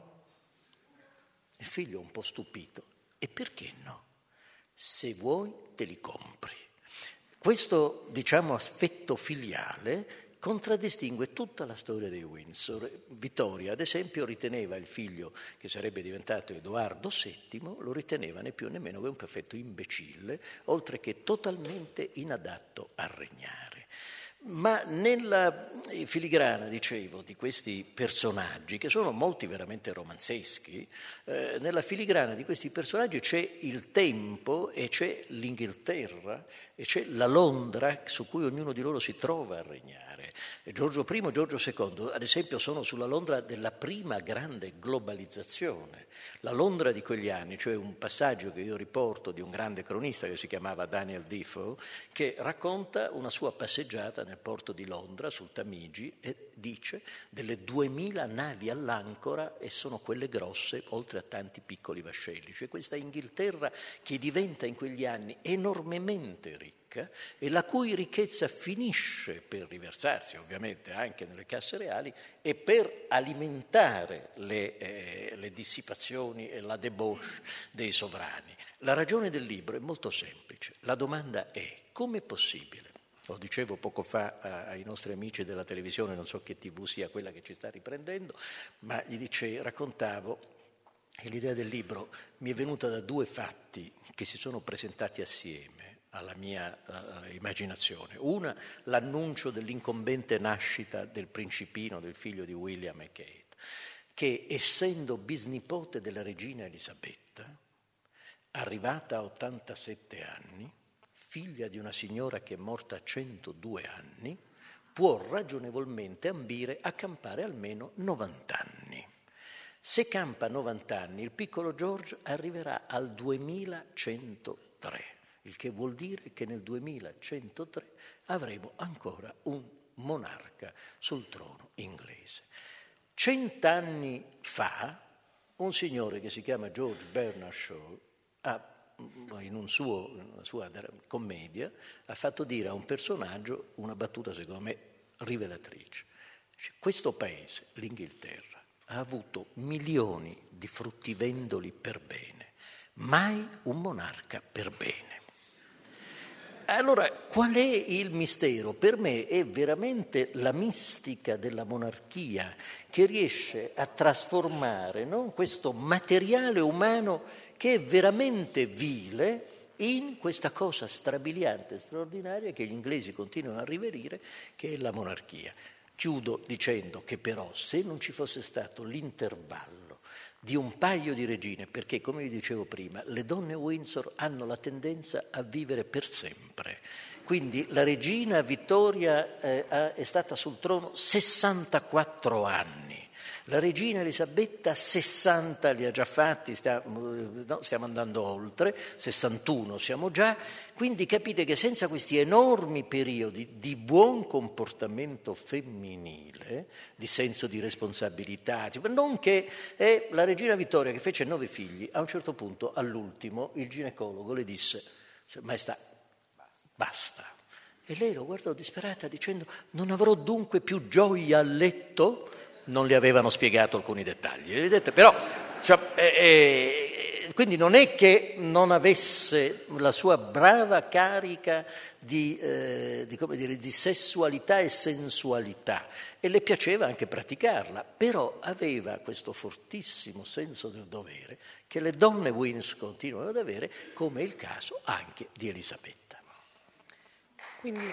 Il figlio un po' stupito: e perché no? Se vuoi te li compri. Questo, diciamo, affetto filiale contraddistingue tutta la storia dei Windsor. Vittoria, ad esempio, riteneva il figlio che sarebbe diventato Edoardo settimo, lo riteneva né più né meno che un perfetto imbecille, oltre che totalmente inadatto a regnare. Ma nella filigrana, dicevo, di questi personaggi, che sono molti veramente romanzeschi, eh, nella filigrana di questi personaggi c'è il tempo e c'è l'Inghilterra e c'è la Londra su cui ognuno di loro si trova a regnare. E Giorgio primo e Giorgio secondo, ad esempio, sono sulla Londra della prima grande globalizzazione. La Londra di quegli anni, cioè un passaggio che io riporto di un grande cronista che si chiamava Daniel Defoe, che racconta una sua passeggiata nel porto di Londra, sul Tamigi, e dice delle duemila navi all'ancora, e sono quelle grosse, oltre a tanti piccoli vascelli. Cioè questa Inghilterra che diventa in quegli anni enormemente ricca e la cui ricchezza finisce per riversarsi ovviamente anche nelle casse reali e per alimentare le, eh, le dissipazioni e la debauche dei sovrani. La ragione del libro è molto semplice. La domanda è: com'è possibile? Lo dicevo poco fa ai nostri amici della televisione, non so che tivù sia quella che ci sta riprendendo, ma gli dice, raccontavo che l'idea del libro mi è venuta da due fatti che si sono presentati assieme alla mia uh, immaginazione. Una, l'annuncio dell'incombente nascita del principino, del figlio di William e Kate, che essendo bisnipote della regina Elisabetta, arrivata a ottantasette anni, figlia di una signora che è morta a centodue anni, può ragionevolmente ambire a campare almeno novanta anni. Se campa novanta anni, il piccolo George arriverà al duemilacentotre, il che vuol dire che nel duemilacentotre avremo ancora un monarca sul trono inglese. Cent'anni fa, un signore che si chiama George Bernard Shaw ha in un suo, una sua commedia, ha fatto dire a un personaggio una battuta secondo me rivelatrice. Questo paese, l'Inghilterra, ha avuto milioni di fruttivendoli per bene, mai un monarca per bene. Allora, qual è il mistero? Per me è veramente la mistica della monarchia che riesce a trasformare, no, questo materiale umano che è veramente vile in questa cosa strabiliante, straordinaria che gli inglesi continuano a riverire, che è la monarchia. Chiudo dicendo che però se non ci fosse stato l'intervallo di un paio di regine, perché come vi dicevo prima, le donne Windsor hanno la tendenza a vivere per sempre. Quindi la regina Vittoria eh, è stata sul trono sessantaquattro anni. La regina Elisabetta sessanta li ha già fatti, stiamo, no, stiamo andando oltre, sessantuno siamo già, quindi capite che senza questi enormi periodi di buon comportamento femminile, di senso di responsabilità, non che eh, la regina Vittoria che fece nove figli, a un certo punto all'ultimo il ginecologo le disse, maestà, basta. E lei lo guardò disperata dicendo, non avrò dunque più gioia a letto? Non le avevano spiegato alcuni dettagli, vedete? Però, cioè, eh, eh, quindi non è che non avesse la sua brava carica di, eh, di, come dire, di sessualità e sensualità, e le piaceva anche praticarla, però aveva questo fortissimo senso del dovere che le donne Windsor continuano ad avere, come è il caso anche di Elisabetta. Quindi...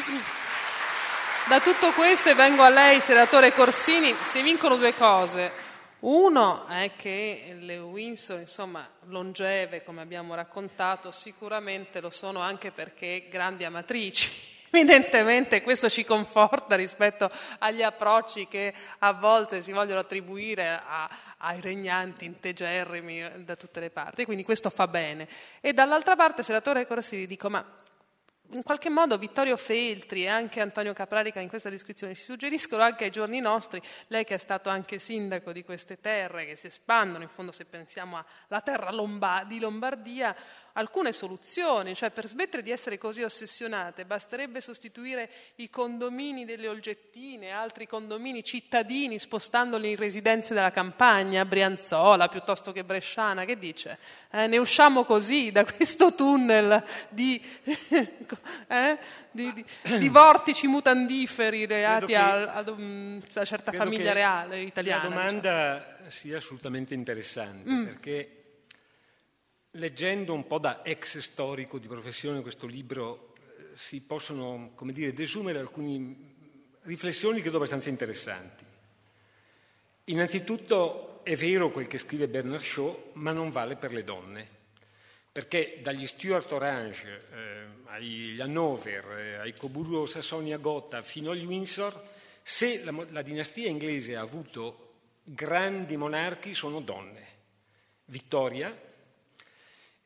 Da tutto questo, e vengo a lei, senatore Corsini, si vincono due cose. Uno è che le Windsor, insomma, longeve, come abbiamo raccontato, sicuramente lo sono anche perché grandi amatrici. Evidentemente questo ci conforta rispetto agli approcci che a volte si vogliono attribuire a, ai regnanti integerrimi da tutte le parti, quindi questo fa bene. E dall'altra parte, senatore Corsini, dico, ma in qualche modo Vittorio Feltri e anche Antonio Caprarica in questa descrizione ci suggeriscono anche ai giorni nostri, lei che è stato anche sindaco di queste terre che si espandono, in fondo se pensiamo alla terra Lomba- di Lombardia, alcune soluzioni, cioè per smettere di essere così ossessionate basterebbe sostituire i condomini delle Olgettine, altri condomini cittadini, spostandoli in residenze della campagna, Brianzola piuttosto che Bresciana, che dice? Eh, ne usciamo così da questo tunnel di, eh, di, di, di vortici mutandiferi reati a, a, a una certa famiglia reale italiana. La domanda diciamo. sia assolutamente interessante, mm. perché leggendo un po' da ex storico di professione questo libro eh, si possono, come dire, desumere alcune riflessioni credo abbastanza interessanti. Innanzitutto è vero quel che scrive Bernard Shaw, ma non vale per le donne, perché dagli Stuart Orange eh, agli Hannover, eh, ai Coburgo Sassonia Gotha fino agli Windsor, se la, la dinastia inglese ha avuto grandi monarchi sono donne. Vittoria,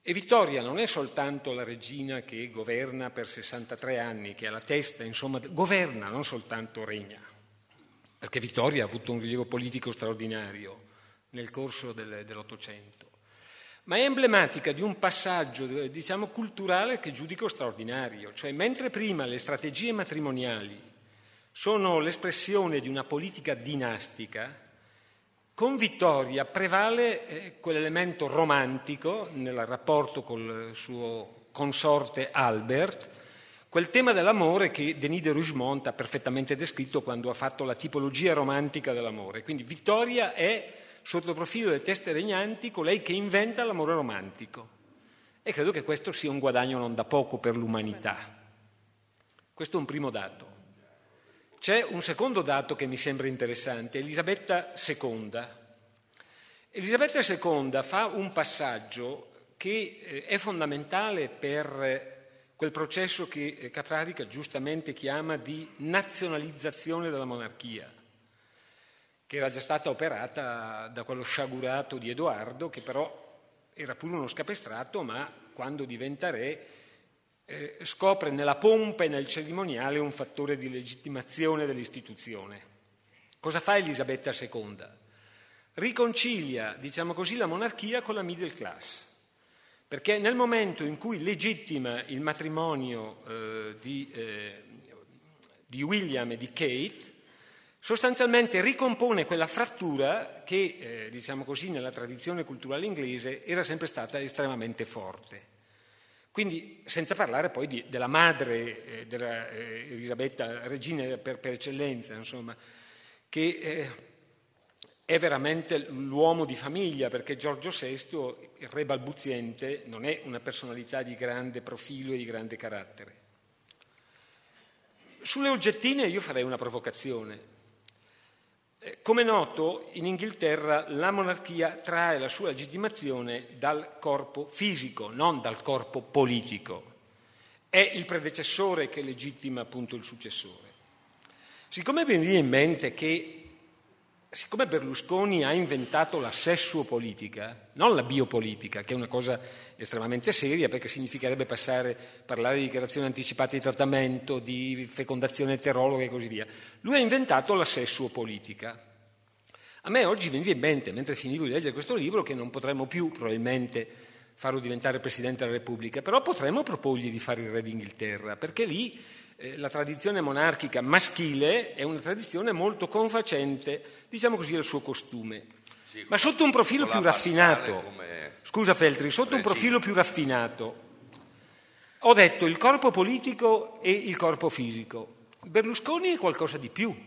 E Vittoria non è soltanto la regina che governa per sessantatré anni, che è alla testa, insomma, governa, non soltanto regna, perché Vittoria ha avuto un rilievo politico straordinario nel corso del, dell'Ottocento, ma è emblematica di un passaggio, diciamo, culturale che giudico straordinario. Cioè, mentre prima le strategie matrimoniali sono l'espressione di una politica dinastica, con Vittoria prevale eh, quell'elemento romantico nel rapporto col suo consorte Albert, quel tema dell'amore che Denis de Rougemont ha perfettamente descritto quando ha fatto la tipologia romantica dell'amore. Quindi Vittoria è, sotto il profilo delle teste regnanti, colei che inventa l'amore romantico. E credo che questo sia un guadagno non da poco per l'umanità. Questo è un primo dato. C'è un secondo dato che mi sembra interessante, Elisabetta seconda. Elisabetta seconda fa un passaggio che è fondamentale per quel processo che Caprarica giustamente chiama di nazionalizzazione della monarchia, che era già stata operata da quello sciagurato di Edoardo, che però era pure uno scapestrato, ma quando diventa re Eh, scopre nella pompa e nel cerimoniale un fattore di legittimazione dell'istituzione. Cosa fa Elisabetta seconda? Riconcilia, diciamo così, la monarchia con la middle class, perché nel momento in cui legittima il matrimonio eh, di, eh, di William e di Kate, sostanzialmente ricompone quella frattura che, eh, diciamo così, nella tradizione culturale inglese era sempre stata estremamente forte. Quindi, senza parlare poi di, della madre eh, della eh, Elisabetta, regina per, per eccellenza, insomma, che eh, è veramente l'uomo di famiglia, perché Giorgio sesto, il re balbuziente, non è una personalità di grande profilo e di grande carattere. Sulle oggettine io farei una provocazione. Come è noto, in Inghilterra la monarchia trae la sua legittimazione dal corpo fisico, non dal corpo politico. È il predecessore che legittima appunto il successore. Siccome mi viene in mente che, siccome Berlusconi ha inventato la sessuopolitica, non la biopolitica, che è una cosa estremamente seria, perché significherebbe passare a parlare di dichiarazioni anticipate di trattamento, di fecondazione eterologa e così via. Lui ha inventato la sessuopolitica. A me oggi mi viene in mente, mentre finivo di leggere questo libro, che non potremmo più probabilmente farlo diventare Presidente della Repubblica, però potremmo proporgli di fare il Re d'Inghilterra, perché lì eh, la tradizione monarchica maschile è una tradizione molto confacente, diciamo così, al suo costume. Sì, ma sotto un profilo più raffinato, come... scusa Feltri, sotto un profilo più raffinato, ho detto il corpo politico e il corpo fisico. Berlusconi è qualcosa di più.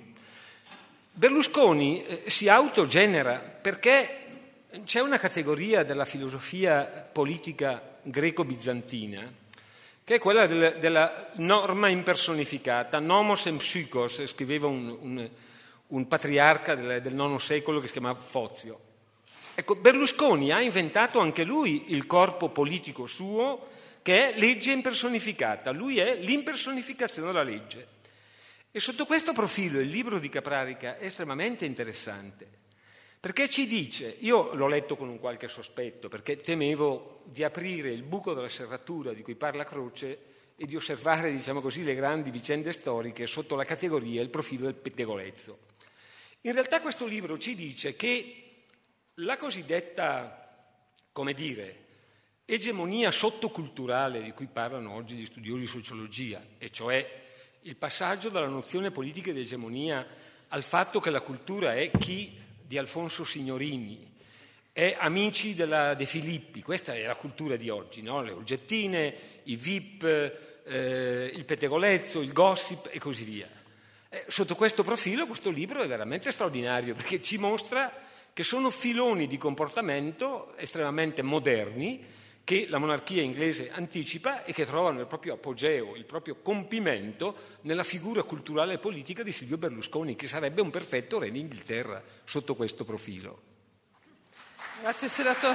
Berlusconi eh, si autogenera perché c'è una categoria della filosofia politica greco-bizantina che è quella del, della norma impersonificata, nomos en psychos, scriveva un, un, un patriarca del, del nono secolo che si chiamava Fozio. Ecco, Berlusconi ha inventato anche lui il corpo politico suo, che è legge impersonificata. Lui è l'impersonificazione della legge. E sotto questo profilo il libro di Caprarica è estremamente interessante, perché ci dice, io l'ho letto con un qualche sospetto, perché temevo di aprire il buco della serratura di cui parla Croce e di osservare, diciamo così, le grandi vicende storiche sotto la categoria e il profilo del pettegolezzo. In realtà questo libro ci dice che la cosiddetta, come dire, egemonia sottoculturale di cui parlano oggi gli studiosi di sociologia, e cioè il passaggio dalla nozione politica di egemonia al fatto che la cultura è chi di Alfonso Signorini, è amici della De Filippi, questa è la cultura di oggi, no? Le oggettine, i V I P, eh, il pettegolezzo, il gossip e così via. Eh, sotto questo profilo questo libro è veramente straordinario, perché ci mostra che sono filoni di comportamento estremamente moderni che la monarchia inglese anticipa e che trovano il proprio apogeo, il proprio compimento nella figura culturale e politica di Silvio Berlusconi, che sarebbe un perfetto re d'Inghilterra sotto questo profilo. Grazie senatore.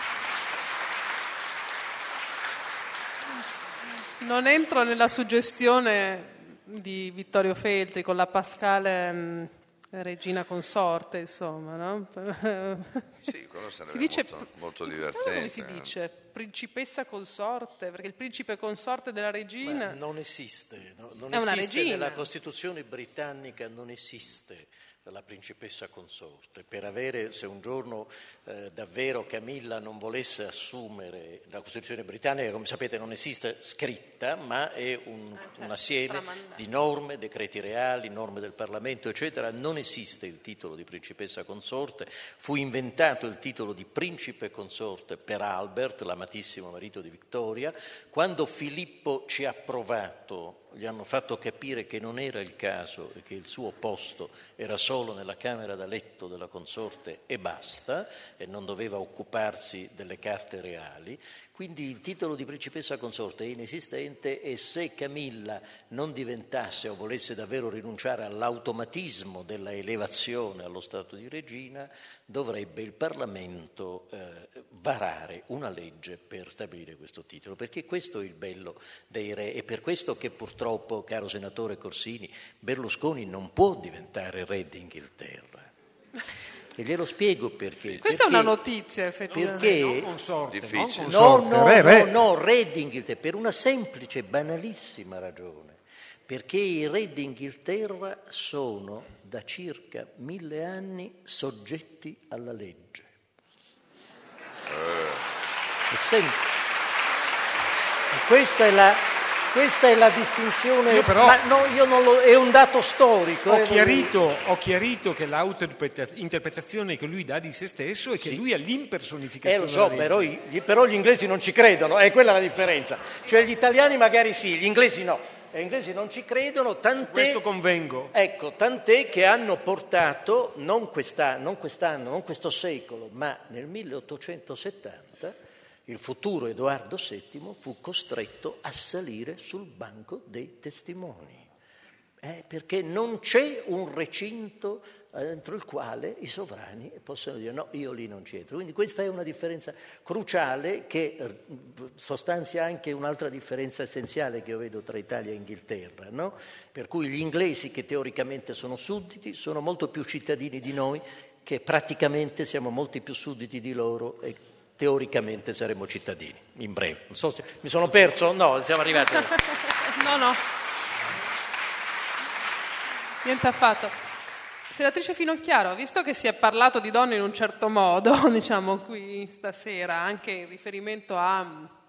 Non entro nella suggestione di Vittorio Feltri con la Pascale regina consorte, insomma, no? Sì, quello sarebbe si dice, molto, molto in divertente. come si dice? Principessa consorte, perché il principe consorte della regina... Ma non esiste, no? non è una esiste regina. nella Costituzione britannica, non esiste la principessa consorte. Per avere, se un giorno eh, davvero Camilla non volesse assumere la Costituzione britannica, come sapete non esiste scritta, ma è un, ah, certo, un assieme tramandata. di norme, decreti reali, norme del Parlamento, eccetera. Non esiste il titolo di principessa consorte. Fu inventato il titolo di principe consorte per Albert, l'amatissimo marito di Vittoria. Quando Filippo ci ha provato, gli hanno fatto capire che non era il caso e che il suo posto era solo nella camera da letto della consorte e basta, e non doveva occuparsi delle carte reali. Quindi il titolo di principessa consorte è inesistente, e se Camilla non diventasse o volesse davvero rinunciare all'automatismo della elevazione allo stato di regina, dovrebbe il Parlamento eh, varare una legge per stabilire questo titolo, perché questo è il bello dei re, e per questo che purtroppo, caro senatore Corsini, Berlusconi non può diventare re d'Inghilterra. E glielo spiego perché. Questa perché, è una notizia, effettivamente. Perché non consorte, non Difficile. No, consorte, no, re, re. no, no, re d'Inghilterra, per una semplice, banalissima ragione, perché i re d'Inghilterra sono da circa mille anni soggetti alla legge. È semplice. E questa è la, questa è la distinzione, Io però- ma no, io non lo, è un dato storico. Ho eh, chiarito, ho chiarito che l'autointerpretazione che lui dà di se stesso è che Sì. lui è l'impersonificazione Eh lo so, della però, legge. i- però gli inglesi non ci credono, è quella la differenza. Cioè gli italiani magari sì, gli inglesi no. Gli inglesi non ci credono, tant'è, Questo convengo. ecco, tant'è che hanno portato, non, questa, non quest'anno, non questo secolo, ma nel milleottocentosettanta, il futuro Edoardo settimo fu costretto a salire sul banco dei testimoni, eh, perché non c'è un recinto entro il quale i sovrani possono dire no, io lì non ci entro. Quindi questa è una differenza cruciale che eh, sostanzia anche un'altra differenza essenziale che io vedo tra Italia e Inghilterra, no? Per cui gli inglesi, che teoricamente sono sudditi, sono molto più cittadini di noi, che praticamente siamo molti più sudditi di loro e teoricamente saremo cittadini, in breve. Non so se mi sono perso? No, siamo arrivati. No, no. Niente affatto. Senatrice Finocchiaro, visto che si è parlato di donne in un certo modo, diciamo qui stasera, anche in riferimento a,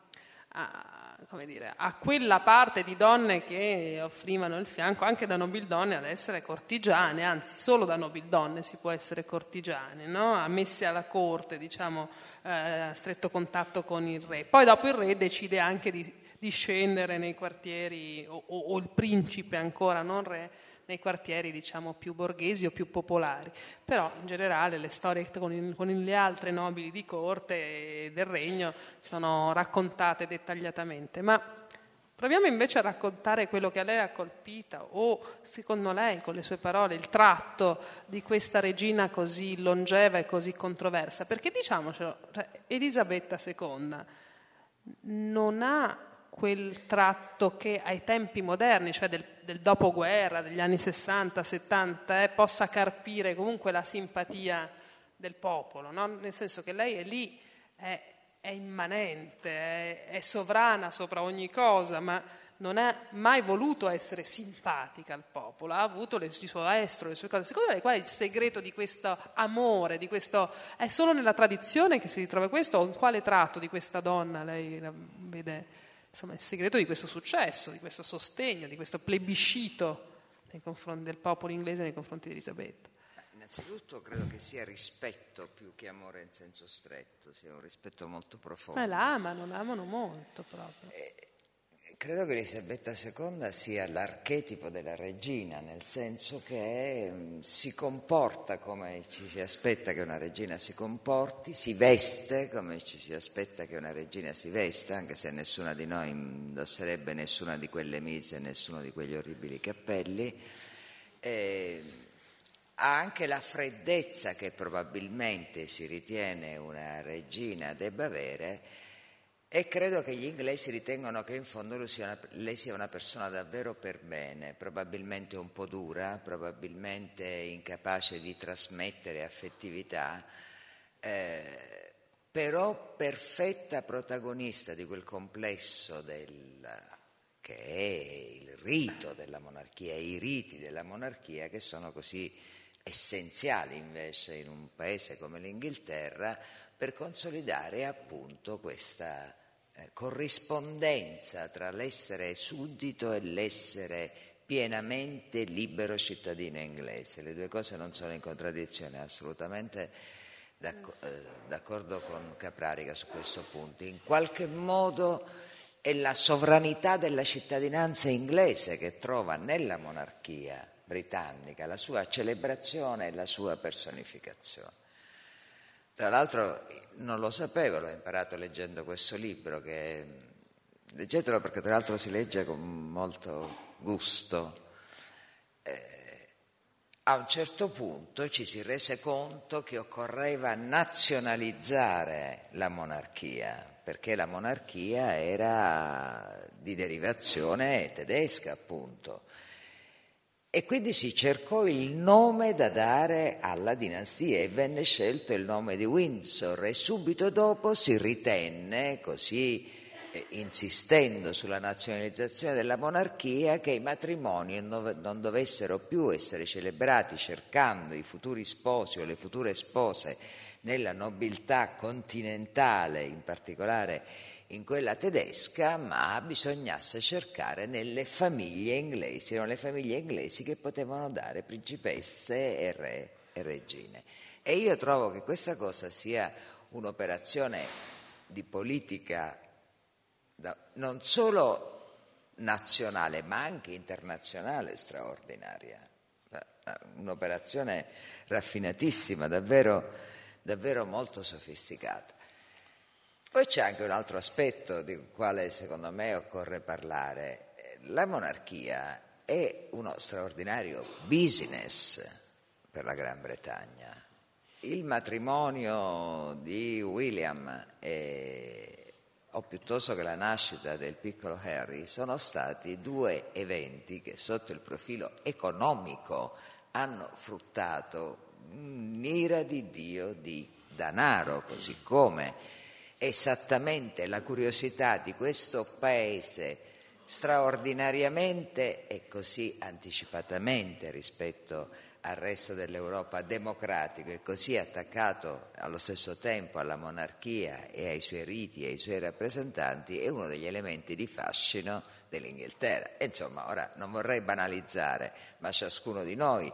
a, come dire, a quella parte di donne che offrivano il fianco anche da nobildonne ad essere cortigiane, anzi solo da nobildonne si può essere cortigiane, no? Ammesse alla corte, diciamo, eh, a stretto contatto con il re. Poi dopo il re decide anche di, di scendere nei quartieri, o, o, o il principe ancora, non re, nei quartieri diciamo più borghesi o più popolari, però in generale le storie con, il, con le altre nobili di corte e del regno sono raccontate dettagliatamente. Ma proviamo invece a raccontare quello che a lei ha colpita, o secondo lei, con le sue parole, il tratto di questa regina così longeva e così controversa, perché diciamocelo, cioè, Elisabetta seconda non ha quel tratto che ai tempi moderni, cioè del, del dopoguerra, degli anni sessanta settanta, eh, possa carpire comunque la simpatia del popolo, no? Nel senso che lei è lì, è, è immanente, è, è sovrana sopra ogni cosa, ma non ha mai voluto essere simpatica al popolo, ha avuto le, il suo estro, le sue cose. Secondo lei qual è il segreto di questo amore, di questo, è solo nella tradizione che si ritrova questo, o in quale tratto di questa donna lei vede? Insomma, il segreto di questo successo, di questo sostegno, di questo plebiscito nei confronti del popolo inglese nei confronti di Elisabetta? Innanzitutto credo che sia rispetto più che amore in senso stretto, sia un rispetto molto profondo. Ma la amano, la amano molto proprio. Eh, credo che Elisabetta seconda sia l'archetipo della regina, nel senso che mh, si comporta come ci si aspetta che una regina si comporti, si veste come ci si aspetta che una regina si vesta, anche se nessuna di noi indosserebbe nessuna di quelle mise, nessuno di quegli orribili cappelli. Eh, ha anche la freddezza che probabilmente si ritiene una regina debba avere, E credo che gli inglesi ritengano che in fondo lei sia, una, lei sia una persona davvero per bene, probabilmente un po' dura, probabilmente incapace di trasmettere affettività, eh, però perfetta protagonista di quel complesso del, che è il rito della monarchia, i riti della monarchia che sono così essenziali invece in un paese come l'Inghilterra per consolidare appunto questa eh, corrispondenza tra l'essere suddito e l'essere pienamente libero cittadino inglese. Le due cose non sono in contraddizione, assolutamente d'accordo con Caprarica su questo punto. In qualche modo è la sovranità della cittadinanza inglese che trova nella monarchia britannica la sua celebrazione e la sua personificazione. Tra l'altro non lo sapevo, l'ho imparato leggendo questo libro, che leggetelo perché tra l'altro si legge con molto gusto. Eh, a un certo punto ci si rese conto che occorreva nazionalizzare la monarchia, perché la monarchia era di derivazione tedesca appunto. E quindi si cercò il nome da dare alla dinastia e venne scelto il nome di Windsor, e subito dopo si ritenne, così eh, insistendo sulla nazionalizzazione della monarchia, che i matrimoni non dovessero più essere celebrati cercando i futuri sposi o le future spose nella nobiltà continentale, in particolare in quella tedesca, ma bisognasse cercare nelle famiglie inglesi, erano le famiglie inglesi che potevano dare principesse e re e regine. E io trovo che questa cosa sia un'operazione di politica da, non solo nazionale ma anche internazionale straordinaria, un'operazione raffinatissima, davvero, davvero molto sofisticata. Poi c'è anche un altro aspetto del quale secondo me occorre parlare. La monarchia è uno straordinario business per la Gran Bretagna. Il matrimonio di William e, o piuttosto che la nascita del piccolo Harry sono stati due eventi che sotto il profilo economico hanno fruttato un'ira di Dio di danaro, così come esattamente la curiosità di questo paese straordinariamente e così anticipatamente rispetto al resto dell'Europa democratico e così attaccato allo stesso tempo alla monarchia e ai suoi riti e ai suoi rappresentanti è uno degli elementi di fascino dell'Inghilterra. E insomma, ora non vorrei banalizzare, ma ciascuno di noi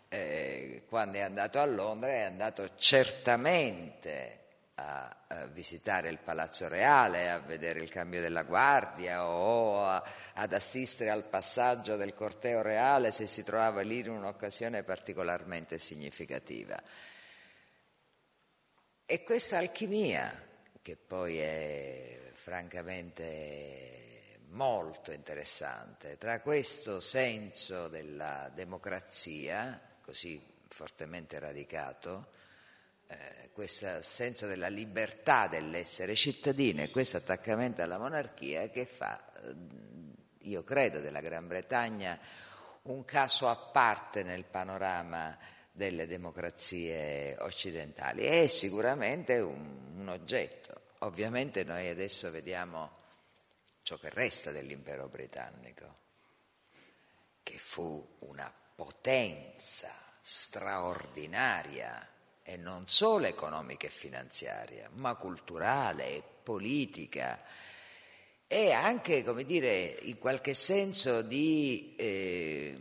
eh, quando è andato a Londra è andato certamente a visitare il Palazzo Reale, a vedere il cambio della guardia o a, ad assistere al passaggio del corteo reale se si trovava lì in un'occasione particolarmente significativa. E questa alchimia, che poi è francamente molto interessante, tra questo senso della democrazia, così fortemente radicato, Eh, questo senso della libertà dell'essere cittadino e questo attaccamento alla monarchia che fa, io credo, della Gran Bretagna un caso a parte nel panorama delle democrazie occidentali. È sicuramente un, un oggetto. Ovviamente noi adesso vediamo ciò che resta dell'impero britannico, che fu una potenza straordinaria, e non solo economica e finanziaria, ma culturale e politica, e anche, come dire, in qualche senso di eh,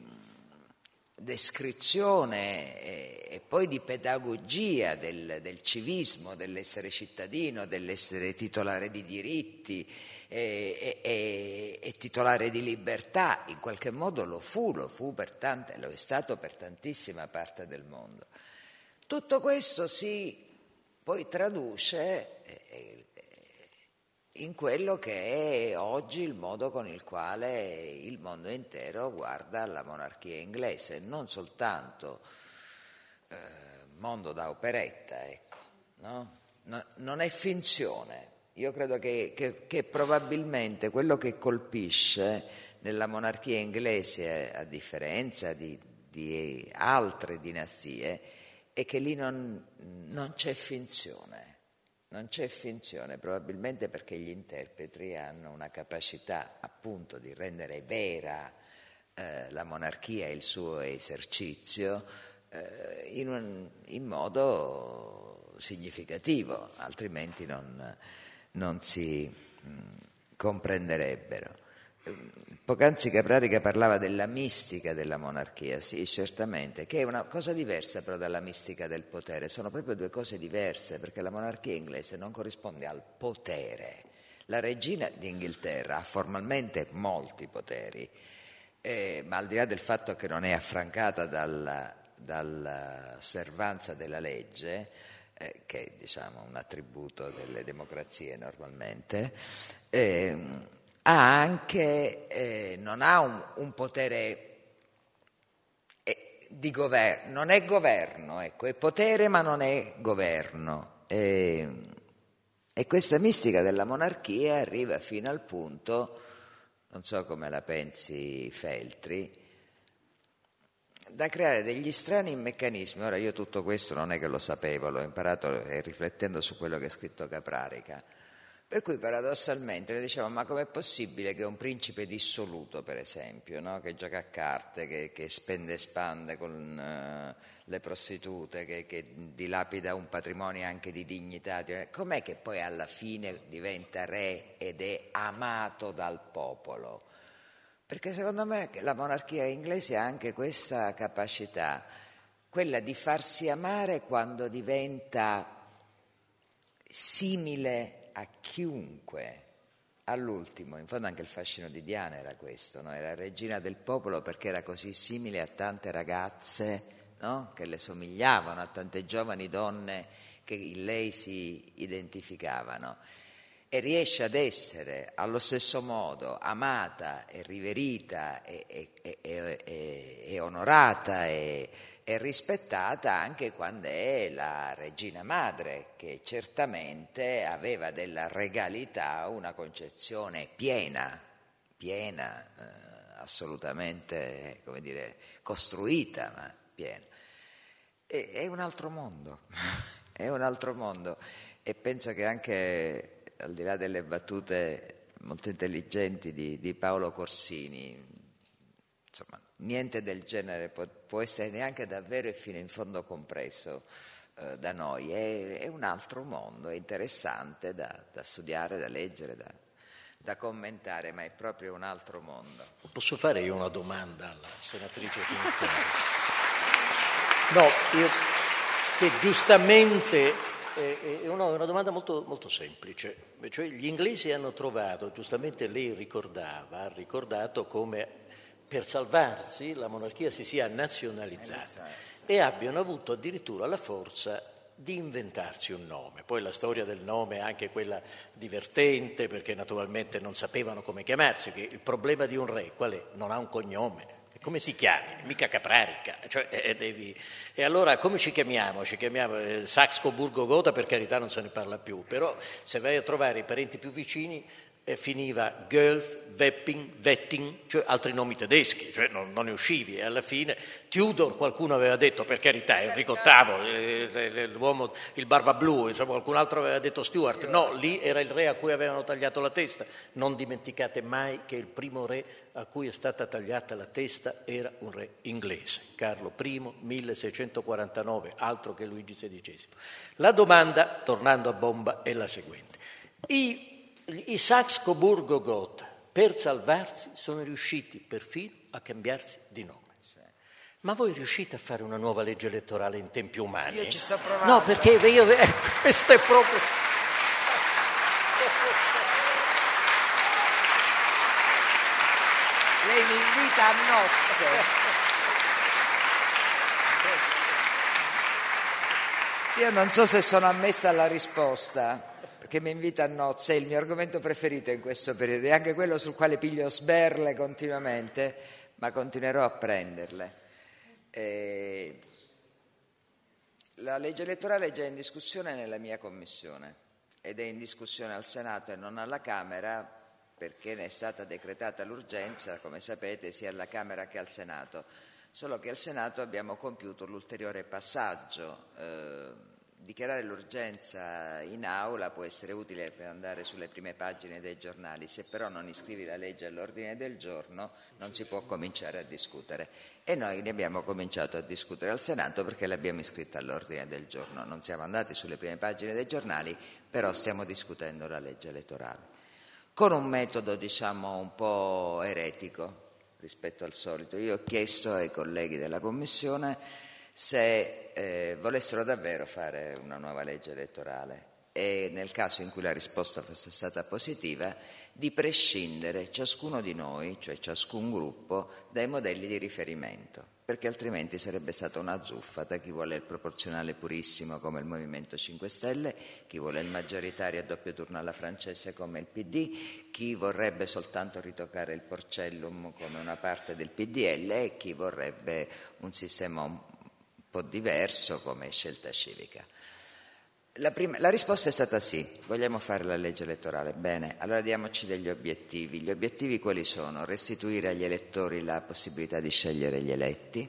descrizione e, e poi di pedagogia del, del civismo, dell'essere cittadino, dell'essere titolare di diritti e, e, e titolare di libertà. In qualche modo lo fu, lo fu per tante, lo è stato per tantissima parte del mondo. Tutto questo si poi traduce in quello che è oggi il modo con il quale il mondo intero guarda alla monarchia inglese, non soltanto eh, mondo da operetta, ecco, no? No, non è finzione Io credo che, che, che probabilmente quello che colpisce nella monarchia inglese, a differenza di, di altre dinastie, è che lì non, non c'è finzione, non c'è finzione, probabilmente perché gli interpreti hanno una capacità appunto di rendere vera eh, la monarchia e il suo esercizio eh, in, un, in modo significativo, altrimenti non, non si mh, comprenderebbero. Poc'anzi Caprarica parlava della mistica della monarchia, sì, certamente, che è una cosa diversa però dalla mistica del potere, sono proprio due cose diverse, perché la monarchia inglese non corrisponde al potere. La regina d'Inghilterra ha formalmente molti poteri, eh, ma al di là del fatto che non è affrancata dalla, dall'osservanza della legge, eh, che è diciamo un attributo delle democrazie normalmente, eh, ha anche, eh, non ha un, un potere eh, di governo, non è governo, ecco, è potere ma non è governo. E, e questa mistica della monarchia arriva fino al punto, non so come la pensi Feltri, da creare degli strani meccanismi. Ora io tutto questo non è che lo sapevo, l'ho imparato eh, riflettendo su quello che ha scritto Caprarica. Per cui paradossalmente noi diciamo, ma com'è possibile che un principe dissoluto, per esempio, no? Che gioca a carte, che, che spende e spande con uh, le prostitute, che, che dilapida un patrimonio anche di dignità, com'è che poi alla fine diventa re ed è amato dal popolo? Perché secondo me la monarchia inglese ha anche questa capacità, quella di farsi amare quando diventa simile a chiunque. All'ultimo, in fondo anche il fascino di Diana era questo, no? Era regina del popolo perché era così simile a tante ragazze, no? Che le somigliavano, a tante giovani donne che in lei si identificavano, e riesce ad essere allo stesso modo amata e riverita e, e, e, e, e onorata e è rispettata anche quando è la regina madre, che certamente aveva della regalità una concezione piena, piena, eh, assolutamente, come dire, costruita, ma piena. E, è un altro mondo, è un altro mondo, e penso che anche al di là delle battute molto intelligenti di, di Paolo Corsini, insomma, niente del genere può, può essere neanche davvero e fino in fondo compreso eh, da noi. È, è un altro mondo, è interessante da, da studiare, da leggere, da, da commentare, ma è proprio un altro mondo. Posso fare io una domanda alla senatrice Finocchiaro? No, io, che giustamente eh, è una, una domanda molto, molto semplice. Cioè, gli inglesi hanno trovato, giustamente lei ricordava, ha ricordato come per salvarsi la monarchia si sia nazionalizzata e abbiano avuto addirittura la forza di inventarsi un nome. Poi la storia del nome è anche quella divertente, perché naturalmente non sapevano come chiamarsi, che il problema di un re qual è? Non ha un cognome. Come ti chiami? Mica Caprarica. Cioè, eh, devi... E allora come ci chiamiamo? Ci chiamiamo eh, Saxe-Coburgo-Gotha, per carità non se ne parla più, però se vai a trovare i parenti più vicini eh, finiva Guelph, Wepping, Wetting, cioè altri nomi tedeschi, cioè non, non ne uscivi, e alla fine Tudor, qualcuno aveva detto, per carità, Enrico ottavo, eh, l'uomo, il barba blu, insomma qualcun altro aveva detto Stuart, no, lì era il re a cui avevano tagliato la testa. Non dimenticate mai che il primo re a cui è stata tagliata la testa era un re inglese, Carlo I, milleseicentoquarantanove, altro che Luigi sedicesimo. La domanda, tornando a bomba, è la seguente. I I Saxe-Coburgo-Gotha, per salvarsi, sono riusciti perfino a cambiarsi di nome. Ma voi riuscite a fare una nuova legge elettorale in tempi umani? Io ci sto provando. No, perché io, eh, questo è proprio... Lei mi invita a nozze. Io non so se sono ammessa alla risposta, perché mi invita a nozze, è il mio argomento preferito in questo periodo, è anche quello sul quale piglio sberle continuamente, ma continuerò a prenderle. Eh, la legge elettorale è già in discussione nella mia commissione ed è in discussione al Senato e non alla Camera perché ne è stata decretata l'urgenza, come sapete, sia alla Camera che al Senato. Solo che al Senato abbiamo compiuto l'ulteriore passaggio. Eh, dichiarare l'urgenza in aula può essere utile per andare sulle prime pagine dei giornali, se però non iscrivi la legge all'ordine del giorno non si può cominciare a discutere. E noi ne abbiamo cominciato a discutere al Senato perché l'abbiamo iscritta all'ordine del giorno. Non siamo andati sulle prime pagine dei giornali, però stiamo discutendo la legge elettorale, con un metodo diciamo un po' eretico rispetto al solito. Io ho chiesto ai colleghi della Commissione se eh, volessero davvero fare una nuova legge elettorale e, nel caso in cui la risposta fosse stata positiva, di prescindere ciascuno di noi, cioè ciascun gruppo, dai modelli di riferimento, perché altrimenti sarebbe stata una zuffa da chi vuole il proporzionale purissimo come il Movimento cinque Stelle, chi vuole il maggioritario a doppio turno alla francese come il P D, chi vorrebbe soltanto ritoccare il Porcellum come una parte del P D L e chi vorrebbe un sistema un po' diverso come Scelta Civica. La, prima, la risposta è stata sì, vogliamo fare la legge elettorale. Bene, allora diamoci degli obiettivi. Gli obiettivi quali sono? Restituire agli elettori la possibilità di scegliere gli eletti,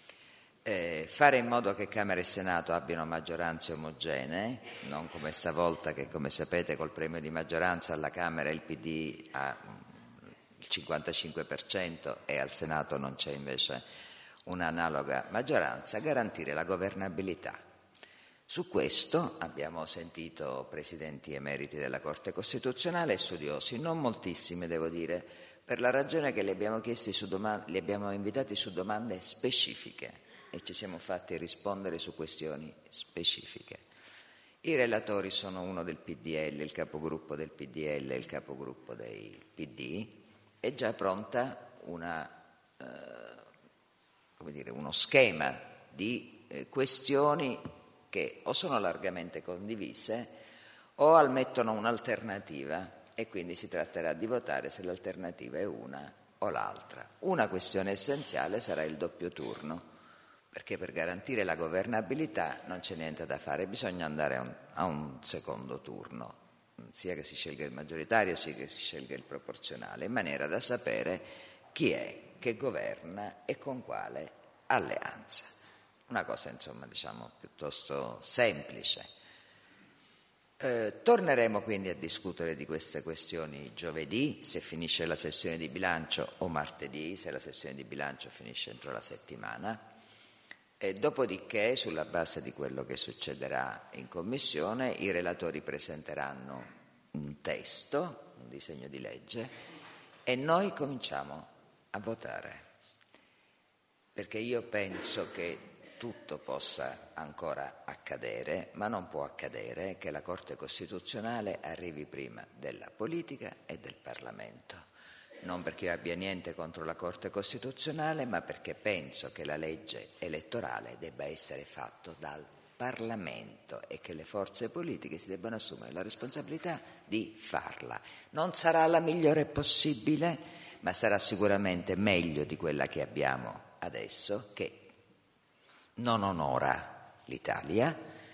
eh, fare in modo che Camera e Senato abbiano maggioranze omogenee, non come stavolta che, come sapete, col premio di maggioranza alla Camera il P D ha il cinquantacinque per cento e al Senato non c'è invece un'analoga maggioranza. Garantire la governabilità. Su questo abbiamo sentito presidenti emeriti della Corte Costituzionale e studiosi, non moltissimi devo dire, per la ragione che li abbiamo, chiesti su domande, li abbiamo invitati su domande specifiche e ci siamo fatti rispondere su questioni specifiche. I relatori sono uno del P D L, il capogruppo del P D L e il capogruppo dei P D. È già pronta una, eh, come dire, uno schema di eh, questioni che o sono largamente condivise o ammettono un'alternativa e quindi si tratterà di votare se l'alternativa è una o l'altra. Una questione essenziale sarà il doppio turno, perché per garantire la governabilità non c'è niente da fare, bisogna andare a un, a un secondo turno, sia che si scelga il maggioritario sia che si scelga il proporzionale, in maniera da sapere chi è che governa e con quale alleanza. Una cosa, insomma, diciamo, piuttosto semplice. Eh, torneremo quindi a discutere di queste questioni giovedì, se finisce la sessione di bilancio, o martedì, se la sessione di bilancio finisce entro la settimana. E dopodiché, sulla base di quello che succederà in Commissione, i relatori presenteranno un testo, un disegno di legge, e noi cominciamo a votare. Perché io penso che tutto possa ancora accadere, ma non può accadere che la Corte Costituzionale arrivi prima della politica e del Parlamento. Non perché io abbia niente contro la Corte Costituzionale, ma perché penso che la legge elettorale debba essere fatta dal Parlamento e che le forze politiche si debbano assumere la responsabilità di farla. Non sarà la migliore possibile, ma sarà sicuramente meglio di quella che abbiamo adesso, che non onora l'Italia,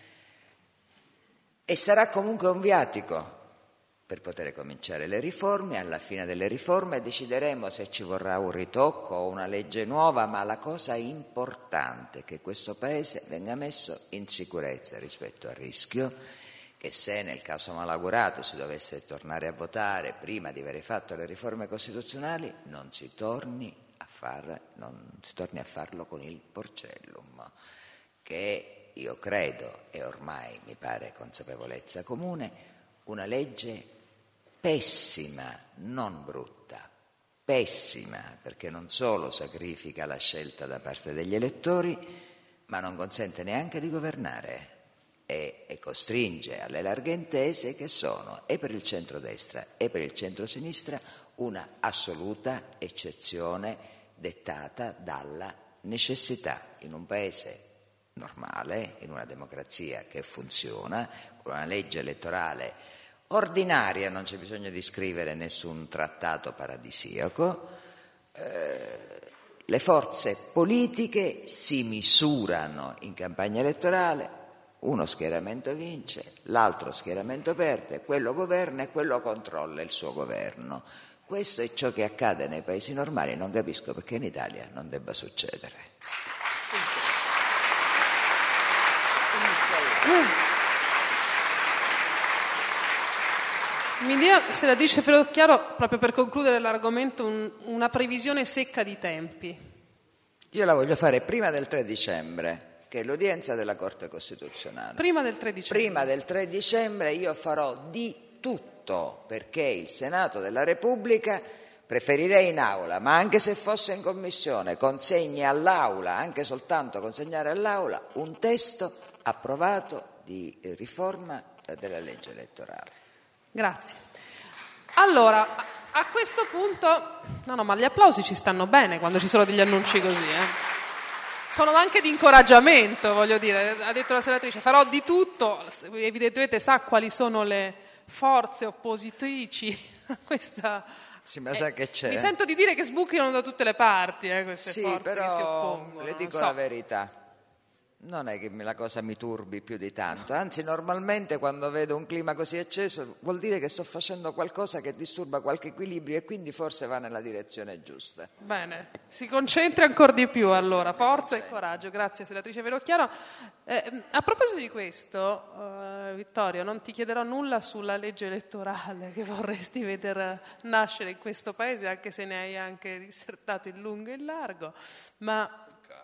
e sarà comunque un viatico per poter cominciare le riforme. Alla fine delle riforme decideremo se ci vorrà un ritocco o una legge nuova, ma la cosa importante è che questo Paese venga messo in sicurezza rispetto al rischio che, se nel caso malaugurato si dovesse tornare a votare prima di aver fatto le riforme costituzionali, non si torni a far, non si torni a farlo con il Porcellum, che io credo, e ormai mi pare consapevolezza comune, una legge pessima, non brutta, pessima, perché non solo sacrifica la scelta da parte degli elettori, ma non consente neanche di governare e, e costringe alle larghe intese che sono, e per il centrodestra e per il centrosinistra, una assoluta eccezione dettata dalla necessità. In un paese normale, in una democrazia che funziona, con una legge elettorale ordinaria, non c'è bisogno di scrivere nessun trattato paradisiaco, eh, le forze politiche si misurano in campagna elettorale uno schieramento vince, l'altro schieramento perde, quello governa e quello controlla il suo governo. Questo è ciò che accade nei paesi normali, non capisco perché in Italia non debba succedere. Mi dia, senatrice Finocchiaro, proprio per concludere l'argomento, un, una previsione secca di tempi. Io la voglio fare prima del tre dicembre, che è l'udienza della Corte Costituzionale. Prima del tre dicembre. Prima del tre dicembre io farò di tutto perché il Senato della Repubblica, preferirei in aula, ma anche se fosse in commissione, consegni all'aula, anche soltanto consegnare all'aula, un testo approvato di riforma della legge elettorale. Grazie. Allora, a questo punto, no, no, ma gli applausi ci stanno bene quando ci sono degli annunci così, eh. Sono anche di incoraggiamento, voglio dire. Ha detto la senatrice, farò di tutto, evidentemente sa quali sono le forze oppositrici a questa. Sì, ma sa che c'è. Mi sento di dire che sbuchino da tutte le parti, eh, queste sì, forze però che si oppongono. le dico so. la verità. Non è che la cosa mi turbi più di tanto, anzi normalmente quando vedo un clima così acceso vuol dire che sto facendo qualcosa che disturba qualche equilibrio e quindi forse va nella direzione giusta. Bene, si concentri ancora di più, sì, allora, sì, forza e coraggio. Grazie senatrice Finocchiaro. Eh, a proposito di questo, eh, Vittorio, non ti chiederò nulla sulla legge elettorale che vorresti vedere nascere in questo paese, anche se ne hai anche dissertato in lungo e in largo, ma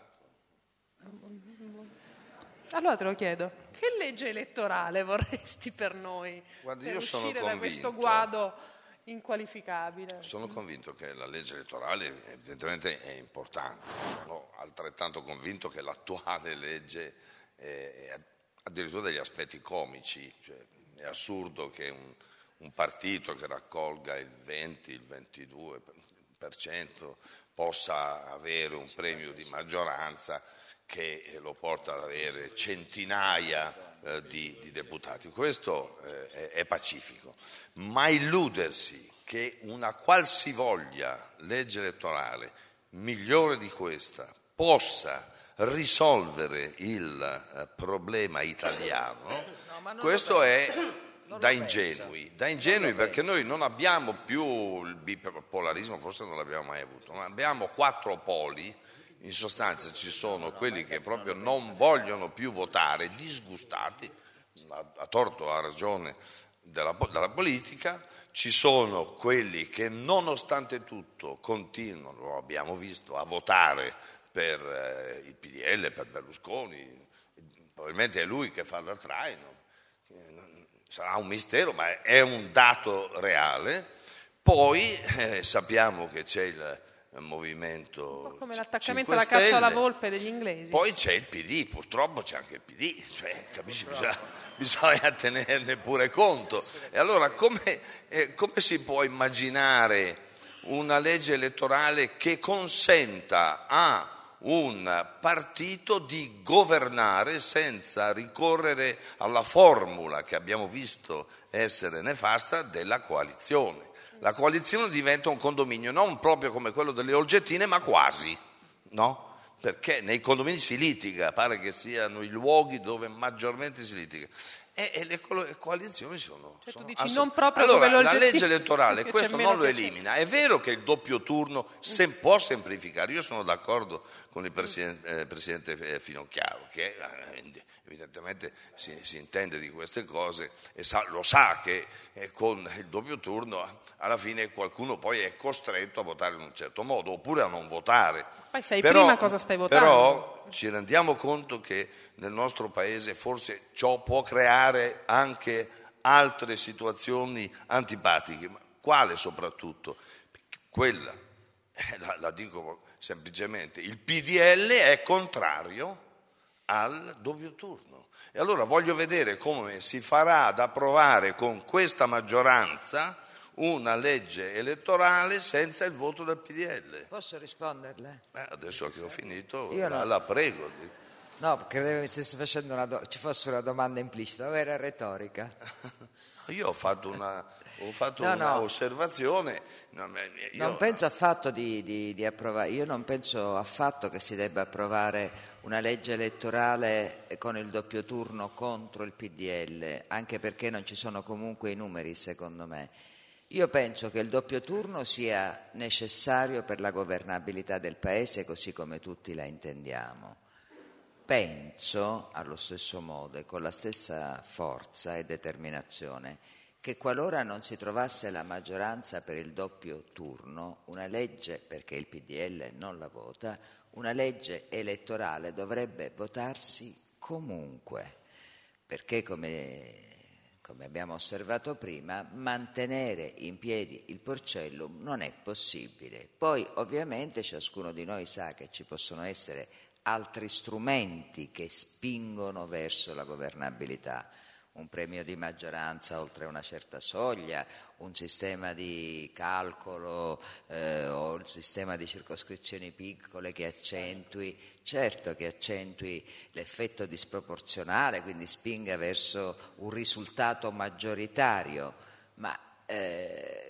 allora te lo chiedo, che legge elettorale vorresti per noi? Guardi, per io sono uscire convinto, da questo guado inqualificabile? Sono convinto che la legge elettorale evidentemente è importante, sono altrettanto convinto che l'attuale legge è addirittura degli aspetti comici, cioè è assurdo che un, un partito che raccolga il venti, il ventidue per cento possa avere un premio di maggioranza che lo porta ad avere centinaia eh, di, di deputati. Questo eh, è, è pacifico, ma illudersi che una qualsivoglia legge elettorale migliore di questa possa risolvere il eh, problema italiano, no, questo è da ingenui, da ingenui perché noi non abbiamo più il bipolarismo, forse non l'abbiamo mai avuto, ma abbiamo quattro poli. In sostanza ci sono quelli che proprio non vogliono più votare, disgustati, a torto o a ragione della, della politica, ci sono quelli che nonostante tutto continuano, lo abbiamo visto, a votare per eh, il P D L, per Berlusconi, probabilmente è lui che fa da traino, sarà un mistero ma è un dato reale. Poi eh, sappiamo che c'è il movimento, un po' come l'attaccamento alla caccia alla volpe degli inglesi. Poi c'è il P D, purtroppo c'è anche il P D, cioè, capisci, bisogna, bisogna tenerne pure conto. E allora come, eh, come si può immaginare una legge elettorale che consenta a un partito di governare senza ricorrere alla formula che abbiamo visto essere nefasta della coalizione? La coalizione diventa un condominio, non proprio come quello delle Olgettine, ma quasi, no? Perché nei condomini si litiga, pare che siano i luoghi dove maggiormente si litiga. E, e le coalizioni sono... Cioè, sono tu dici assolut- non proprio allora, come la legge elettorale questo non lo piacere. elimina. È vero che il doppio turno se può semplificare, io sono d'accordo con il presidente, eh, presidente Finocchiaro, che eh, evidentemente si, si intende di queste cose e sa, lo sa che eh, con il doppio turno alla fine qualcuno poi è costretto a votare in un certo modo oppure a non votare. Poi sai però, prima cosa stai votando. Però ci rendiamo conto che nel nostro paese forse ciò può creare anche altre situazioni antipatiche. Ma quale soprattutto? Quella, la, la dico semplicemente, il P D L è contrario al doppio turno. E allora voglio vedere come si farà ad approvare con questa maggioranza una legge elettorale senza il voto del P D L. Posso risponderle? Eh, adesso che ho finito, Io la, no. la prego. No, credevo mi stesse facendo una do- ci fosse una domanda implicita, o era retorica? Io ho fatto una, ho fatto No, una no. osservazione. No, ma io- Non penso affatto di, di, di approvare, io non penso affatto che si debba approvare una legge elettorale con il doppio turno contro il P D L, anche perché non ci sono comunque i numeri, secondo me. Io penso che il doppio turno sia necessario per la governabilità del Paese, così come tutti la intendiamo. Penso, allo stesso modo e con la stessa forza e determinazione, che qualora non si trovasse la maggioranza per il doppio turno, una legge, perché il P D L non la vota, una legge elettorale dovrebbe votarsi comunque, perché come, come abbiamo osservato prima, mantenere in piedi il Porcellum non è possibile. Poi ovviamente ciascuno di noi sa che ci possono essere altri strumenti che spingono verso la governabilità, un premio di maggioranza oltre una certa soglia, un sistema di calcolo eh, o un sistema di circoscrizioni piccole che accentui, certo che accentui l'effetto disproporzionale, quindi spinga verso un risultato maggioritario, ma eh,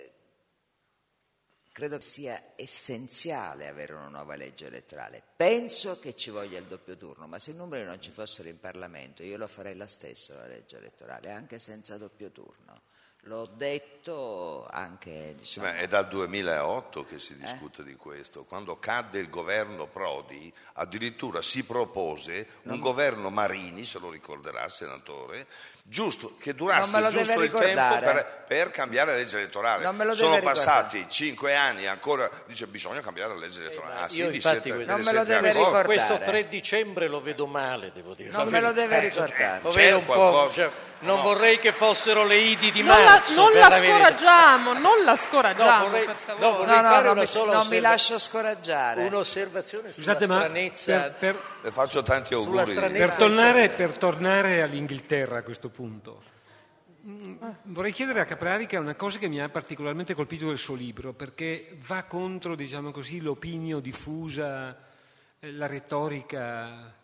credo che sia essenziale avere una nuova legge elettorale. Penso che ci voglia il doppio turno, ma se i numeri non ci fossero in Parlamento io lo farei la stessa la legge elettorale, anche senza doppio turno. L'ho detto anche, Sì, diciamo... ma è dal duemilaotto che si discute Eh? di questo. Quando cadde il governo Prodi, addirittura si propose un governo Marini, se lo ricorderà il senatore, giusto, che Non me durasse lo giusto deve il tempo ricordare. per, per cambiare la legge elettorale. Non me lo Sono deve passati cinque anni ancora, dice bisogna cambiare la legge elettorale. Eh, ah, sì, io vi infatti siete- questo- ve Non me lo siete deve accorti? ricordare. Questo tre dicembre lo vedo male, devo dire. Non la me lo verità. deve ricordare. Lo C'è vedo un po', qualcosa- cioè, non vorrei che fossero le Idi di Non la, marzo. non per la la verità. scoraggiamo, non la No, scoraggiamo, vorrei- per no, favore. vorrei No, no, fare non, una mi, sola non mi osserva- lascio scoraggiare. Un'osservazione sulla Scusate, ma stranezza. per, per, Le faccio tanti Sulla auguri. stranezza- per tornare, per tornare all'Inghilterra a questo punto, mm, vorrei chiedere a Caprarica una cosa che mi ha particolarmente colpito del suo libro, perché va contro, diciamo così, l'opinio diffusa, eh, la retorica.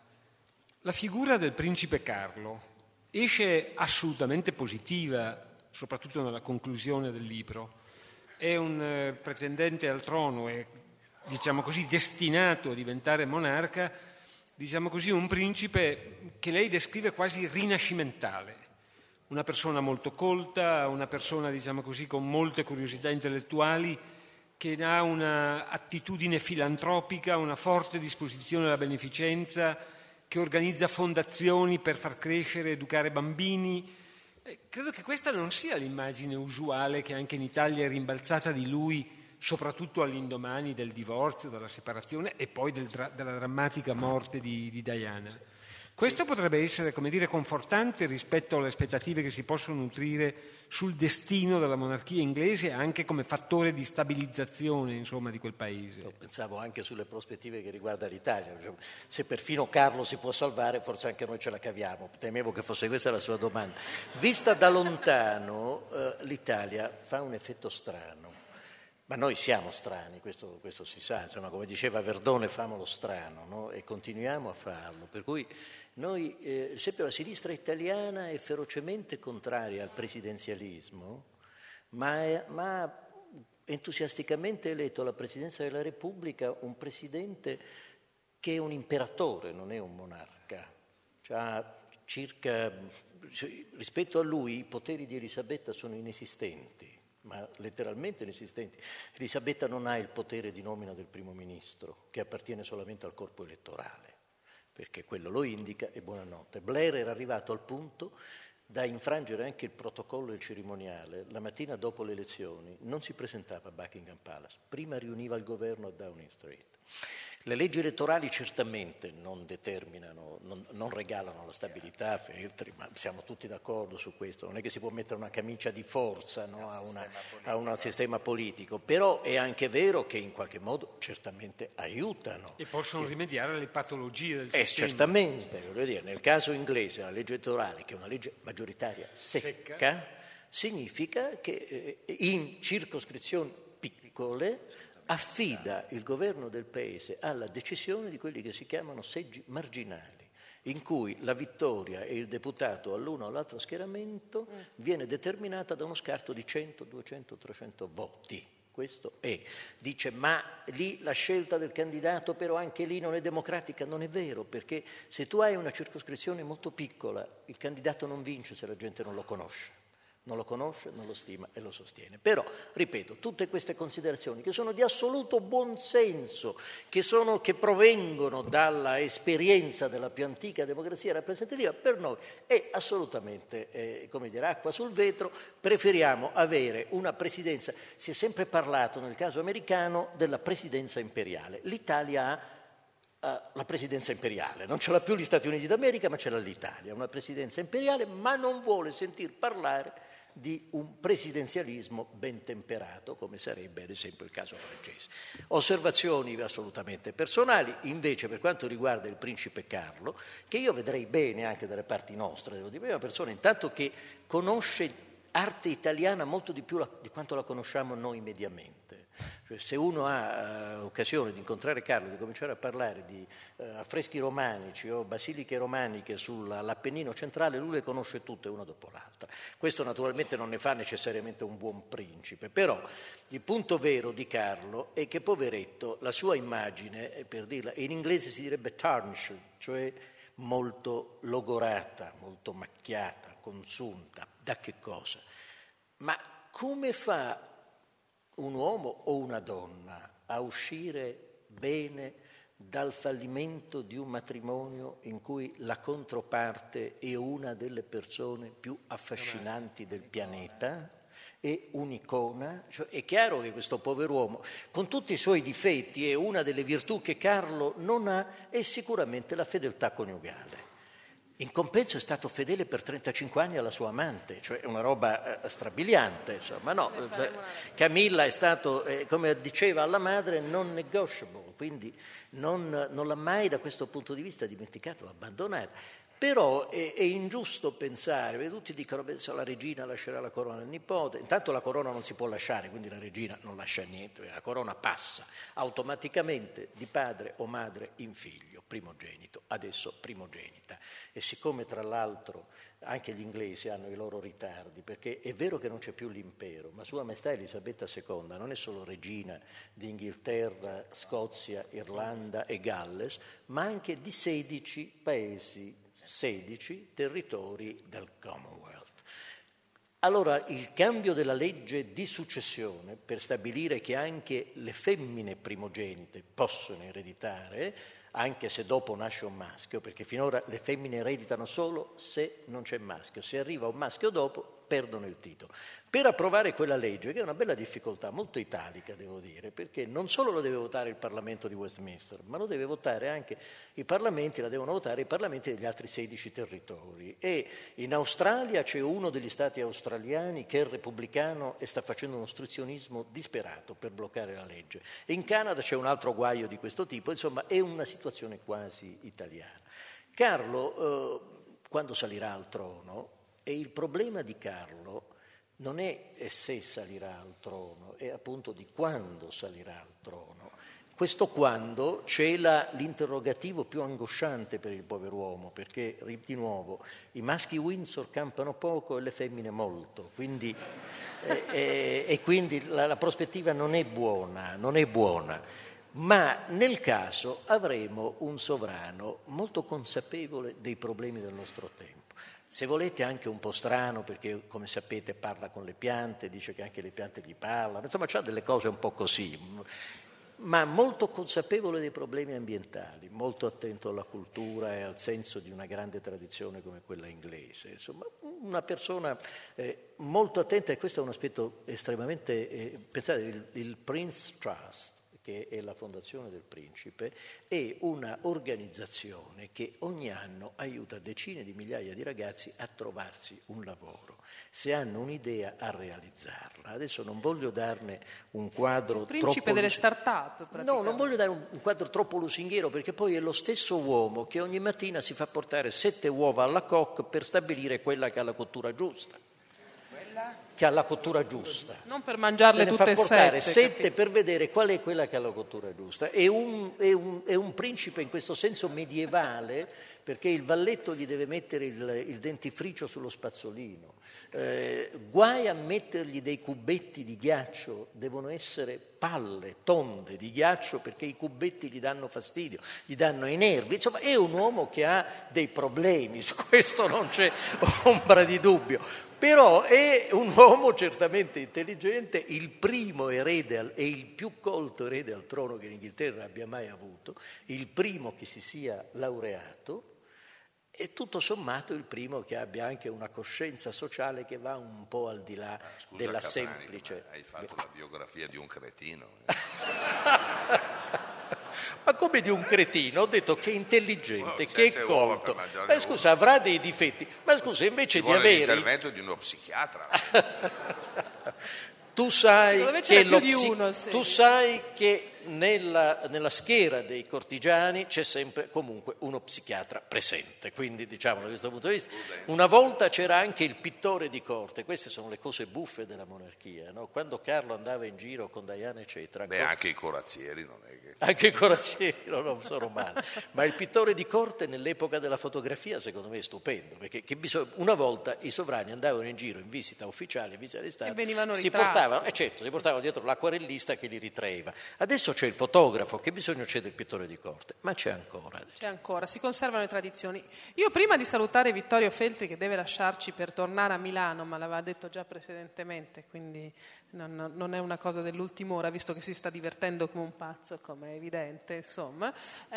La figura del principe Carlo esce assolutamente positiva, soprattutto nella conclusione del libro. È un eh, pretendente al trono, è, diciamo così, destinato a diventare monarca, diciamo così, un principe che lei descrive quasi rinascimentale, una persona molto colta, una persona, diciamo così, con molte curiosità intellettuali, che ha una attitudine filantropica, una forte disposizione alla beneficenza, che organizza fondazioni per far crescere e educare bambini. Eh, credo che questa non sia l'immagine usuale che anche in Italia è rimbalzata di lui, soprattutto all'indomani del divorzio, della separazione e poi del dra- della drammatica morte di, di Diana. Questo potrebbe essere, come dire, confortante rispetto alle aspettative che si possono nutrire sul destino della monarchia inglese, anche come fattore di stabilizzazione, insomma, di quel paese. Io pensavo anche sulle prospettive che riguarda l'Italia. Se perfino Carlo si può salvare, forse anche noi ce la caviamo. Temevo che fosse questa la sua domanda. Vista da lontano, eh, l'Italia fa un effetto strano. Ma noi siamo strani, questo, questo si sa, insomma, come diceva Verdone, famolo strano, no? E continuiamo a farlo. Per cui noi, eh, ad esempio la sinistra italiana è ferocemente contraria al presidenzialismo, ma, è, ma ha entusiasticamente eletto alla presidenza della Repubblica un presidente che è un imperatore, non è un monarca. C'ha circa, rispetto a lui i poteri di Elisabetta sono inesistenti, ma letteralmente inesistenti. Elisabetta non ha il potere di nomina del primo ministro, che appartiene solamente al corpo elettorale, perché quello lo indica e buonanotte. Blair era arrivato al punto da infrangere anche il protocollo e il cerimoniale. La mattina dopo le elezioni non si presentava a Buckingham Palace, prima riuniva il governo a Downing Street. Le leggi elettorali certamente non determinano, non, non regalano la stabilità a Feltri, ma siamo tutti d'accordo su questo. Non è che si può mettere una camicia di forza, no, a, una, a un sistema politico, però è anche vero che in qualche modo certamente aiutano. E possono rimediare alle patologie del Eh, sistema. certamente, voglio dire, nel caso inglese la legge elettorale, che è una legge maggioritaria secca, Secca. significa che eh, in circoscrizioni piccole affida il governo del paese alla decisione di quelli che si chiamano seggi marginali. in cui la vittoria e il deputato all'uno o all'altro schieramento mm. viene determinata da uno scarto di cento, duecento, trecento voti. Questo è. Dice, ma lì la scelta del candidato però anche lì non è democratica. Non è vero, perché se tu hai una circoscrizione molto piccola, il candidato non vince se la gente non lo conosce. Non lo conosce, non lo stima e lo sostiene. Però, ripeto, tutte queste considerazioni che sono di assoluto buonsenso, che, sono, che provengono dalla esperienza della più antica democrazia rappresentativa, per noi è assolutamente, eh, come dire, acqua sul vetro. Preferiamo avere una presidenza. Si è sempre parlato, nel caso americano, della presidenza imperiale. L'Italia ha Uh, la presidenza imperiale, non ce l'ha più gli Stati Uniti d'America, ma ce l'ha l'Italia, una presidenza imperiale, ma non vuole sentir parlare di un presidenzialismo ben temperato, come sarebbe ad esempio il caso francese. Osservazioni assolutamente personali, invece, per quanto riguarda il principe Carlo, che io vedrei bene anche dalle parti nostre, devo dire, è una persona intanto che conosce arte italiana molto di più la, di quanto la conosciamo noi mediamente. Cioè, se uno ha uh, occasione di incontrare Carlo, di cominciare a parlare di uh, affreschi romanici o basiliche romaniche sull'Appennino centrale, lui le conosce tutte una dopo l'altra. Questo naturalmente non ne fa necessariamente un buon principe, però il punto vero di Carlo è che, poveretto, la sua immagine, per dirla, in inglese si direbbe tarnished, cioè molto logorata, molto macchiata, consunta. Da che cosa? Ma come fa un uomo o una donna a uscire bene dal fallimento di un matrimonio in cui la controparte è una delle persone più affascinanti del pianeta, è un'icona? Cioè, è chiaro che questo pover'uomo, con tutti i suoi difetti, e una delle virtù che Carlo non ha è sicuramente la fedeltà coniugale. In compenso è stato fedele per trentacinque anni alla sua amante, cioè è una roba eh, strabiliante, insomma. No, Camilla è stato, eh, come diceva alla madre, non negotiable, quindi non, non l'ha mai da questo punto di vista dimenticato, abbandonato. Però è, è ingiusto pensare, perché tutti dicono che la regina lascerà la corona al nipote, intanto la corona non si può lasciare, quindi la regina non lascia niente, la corona passa automaticamente di padre o madre in figlio, primogenito, adesso primogenita. E siccome tra l'altro anche gli inglesi hanno i loro ritardi, perché è vero che non c'è più l'impero, ma Sua Maestà Elisabetta seconda non è solo regina di Inghilterra, Scozia, Irlanda e Galles, ma anche di sedici paesi, sedici territori del Commonwealth. Allora il cambio della legge di successione per stabilire che anche le femmine primogenite possono ereditare, anche se dopo nasce un maschio, perché finora le femmine ereditano solo se non c'è maschio, se arriva un maschio dopo perdono il titolo. Per approvare quella legge, che è una bella difficoltà, molto italica devo dire, perché non solo lo deve votare il Parlamento di Westminster, ma lo deve votare anche i parlamenti, la devono votare i parlamenti degli altri sedici territori. E in Australia c'è uno degli stati australiani che è repubblicano e sta facendo un ostruzionismo disperato per bloccare la legge. E in Canada c'è un altro guaio di questo tipo, insomma è una situazione quasi italiana. Carlo, eh, quando salirà al trono, e il problema di Carlo non è se salirà al trono, è appunto di quando salirà al trono. Questo quando cela l'interrogativo più angosciante per il pover'uomo, perché di nuovo i maschi Windsor campano poco e le femmine molto, quindi, e, e, e quindi la, la prospettiva non è buona, non è buona. Ma nel caso avremo un sovrano molto consapevole dei problemi del nostro tempo. Se volete anche un po' strano, perché come sapete parla con le piante, dice che anche le piante gli parlano, insomma c'ha delle cose un po' così, ma molto consapevole dei problemi ambientali, molto attento alla cultura e al senso di una grande tradizione come quella inglese. Insomma, una persona eh, molto attenta, e questo è un aspetto estremamente... Eh, pensate, il, il Prince Trust, che è la fondazione del principe, è una organizzazione che ogni anno aiuta decine di migliaia di ragazzi a trovarsi un lavoro, se hanno un'idea a realizzarla. Adesso non voglio darne un quadro troppo... Il principe delle start-up, No, non voglio dare un, un quadro troppo lusinghiero, perché poi è lo stesso uomo che ogni mattina si fa portare sette uova alla coque per stabilire quella che ha la cottura giusta. che ha la cottura giusta. Non per mangiarle Se ne tutte e fa portare sette. sette capito? per vedere qual è quella che ha la cottura giusta. È un, è, un, è un principe in questo senso medievale, perché il valletto gli deve mettere il, il dentifricio sullo spazzolino. Eh, guai a mettergli dei cubetti di ghiaccio, devono essere palle tonde di ghiaccio, perché i cubetti gli danno fastidio, gli danno i nervi. Insomma, è un uomo che ha dei problemi, su questo non c'è ombra di dubbio. Però è un uomo certamente intelligente, il primo erede al, e il più colto erede al trono che l'Inghilterra abbia mai avuto, il primo che si sia laureato, e tutto sommato il primo che abbia anche una coscienza sociale che va un po' al di là Scusa, della Caprani, semplice... hai fatto la biografia di un cretino. Ma come di un cretino? Ho detto che è intelligente, Oh, che è sette uova colto. per mangiare Ma uno. scusa, avrà dei difetti. Ma scusa, invece Ci di vuole avere... l'intervento di uno psichiatra. Tu sai, Secondo me che ce n'è lo più di psi- uno, sì. tu sai che nella, nella schiera dei cortigiani c'è sempre comunque uno psichiatra presente, quindi diciamo da questo punto di vista. Una volta c'era anche il pittore di corte, queste sono le cose buffe della monarchia, no? Quando Carlo andava in giro con Diana eccetera, Beh, anche i corazzieri non è che... anche i corazzieri non sono male, ma il pittore di corte nell'epoca della fotografia secondo me è stupendo, perché che bisogna, una volta i sovrani andavano in giro in visita ufficiale, in visita di Stato, E venivano si ritratti. portavano, eh certo, si portavano dietro l'acquarellista che li ritraeva. Adesso c'è il fotografo, che bisogno c'è del pittore di corte? Ma c'è ancora. C'è ancora, si conservano le tradizioni. Io prima di salutare Vittorio Feltri, che deve lasciarci per tornare a Milano, ma l'aveva detto già precedentemente, quindi non, non è una cosa dell'ultima ora, visto che si sta divertendo come un pazzo, come è evidente, insomma,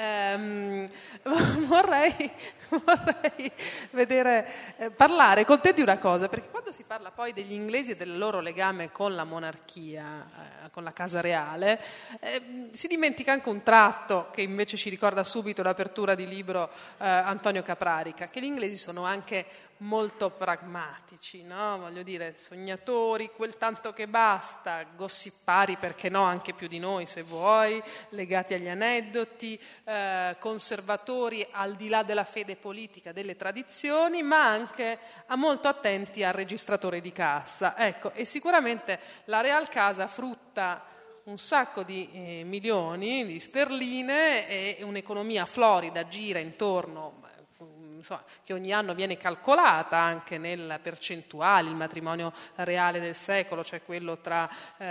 ehm, vorrei, vorrei vedere, eh, parlare con te di una cosa, perché quando si parla poi degli inglesi e del loro legame con la monarchia, eh, con la casa reale, eh, si dimentica anche un tratto che invece ci ricorda subito l'apertura di libro eh, Antonio Caprarica, che gli inglesi sono anche molto pragmatici, no? Voglio dire, sognatori, quel tanto che basta, gossipari, perché no, anche più di noi se vuoi, legati agli aneddoti, eh, conservatori al di là della fede politica, delle tradizioni, ma anche a molto attenti al registratore di cassa. Ecco, e sicuramente la Real Casa frutta un sacco di eh, milioni di sterline e un'economia florida gira intorno, insomma, che ogni anno viene calcolata anche nella percentuale, il matrimonio reale del secolo, cioè quello tra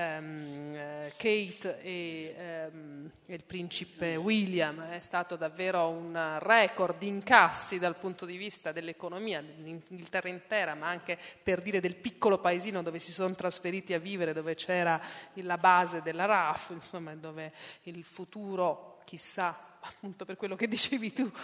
ehm, Kate e, ehm, e il principe William, è stato davvero un record di incassi dal punto di vista dell'economia dell'Inghilterra intera, ma anche per dire del piccolo paesino dove si sono trasferiti a vivere, dove c'era la base della R A F, insomma, dove il futuro, chissà, appunto per quello che dicevi tu,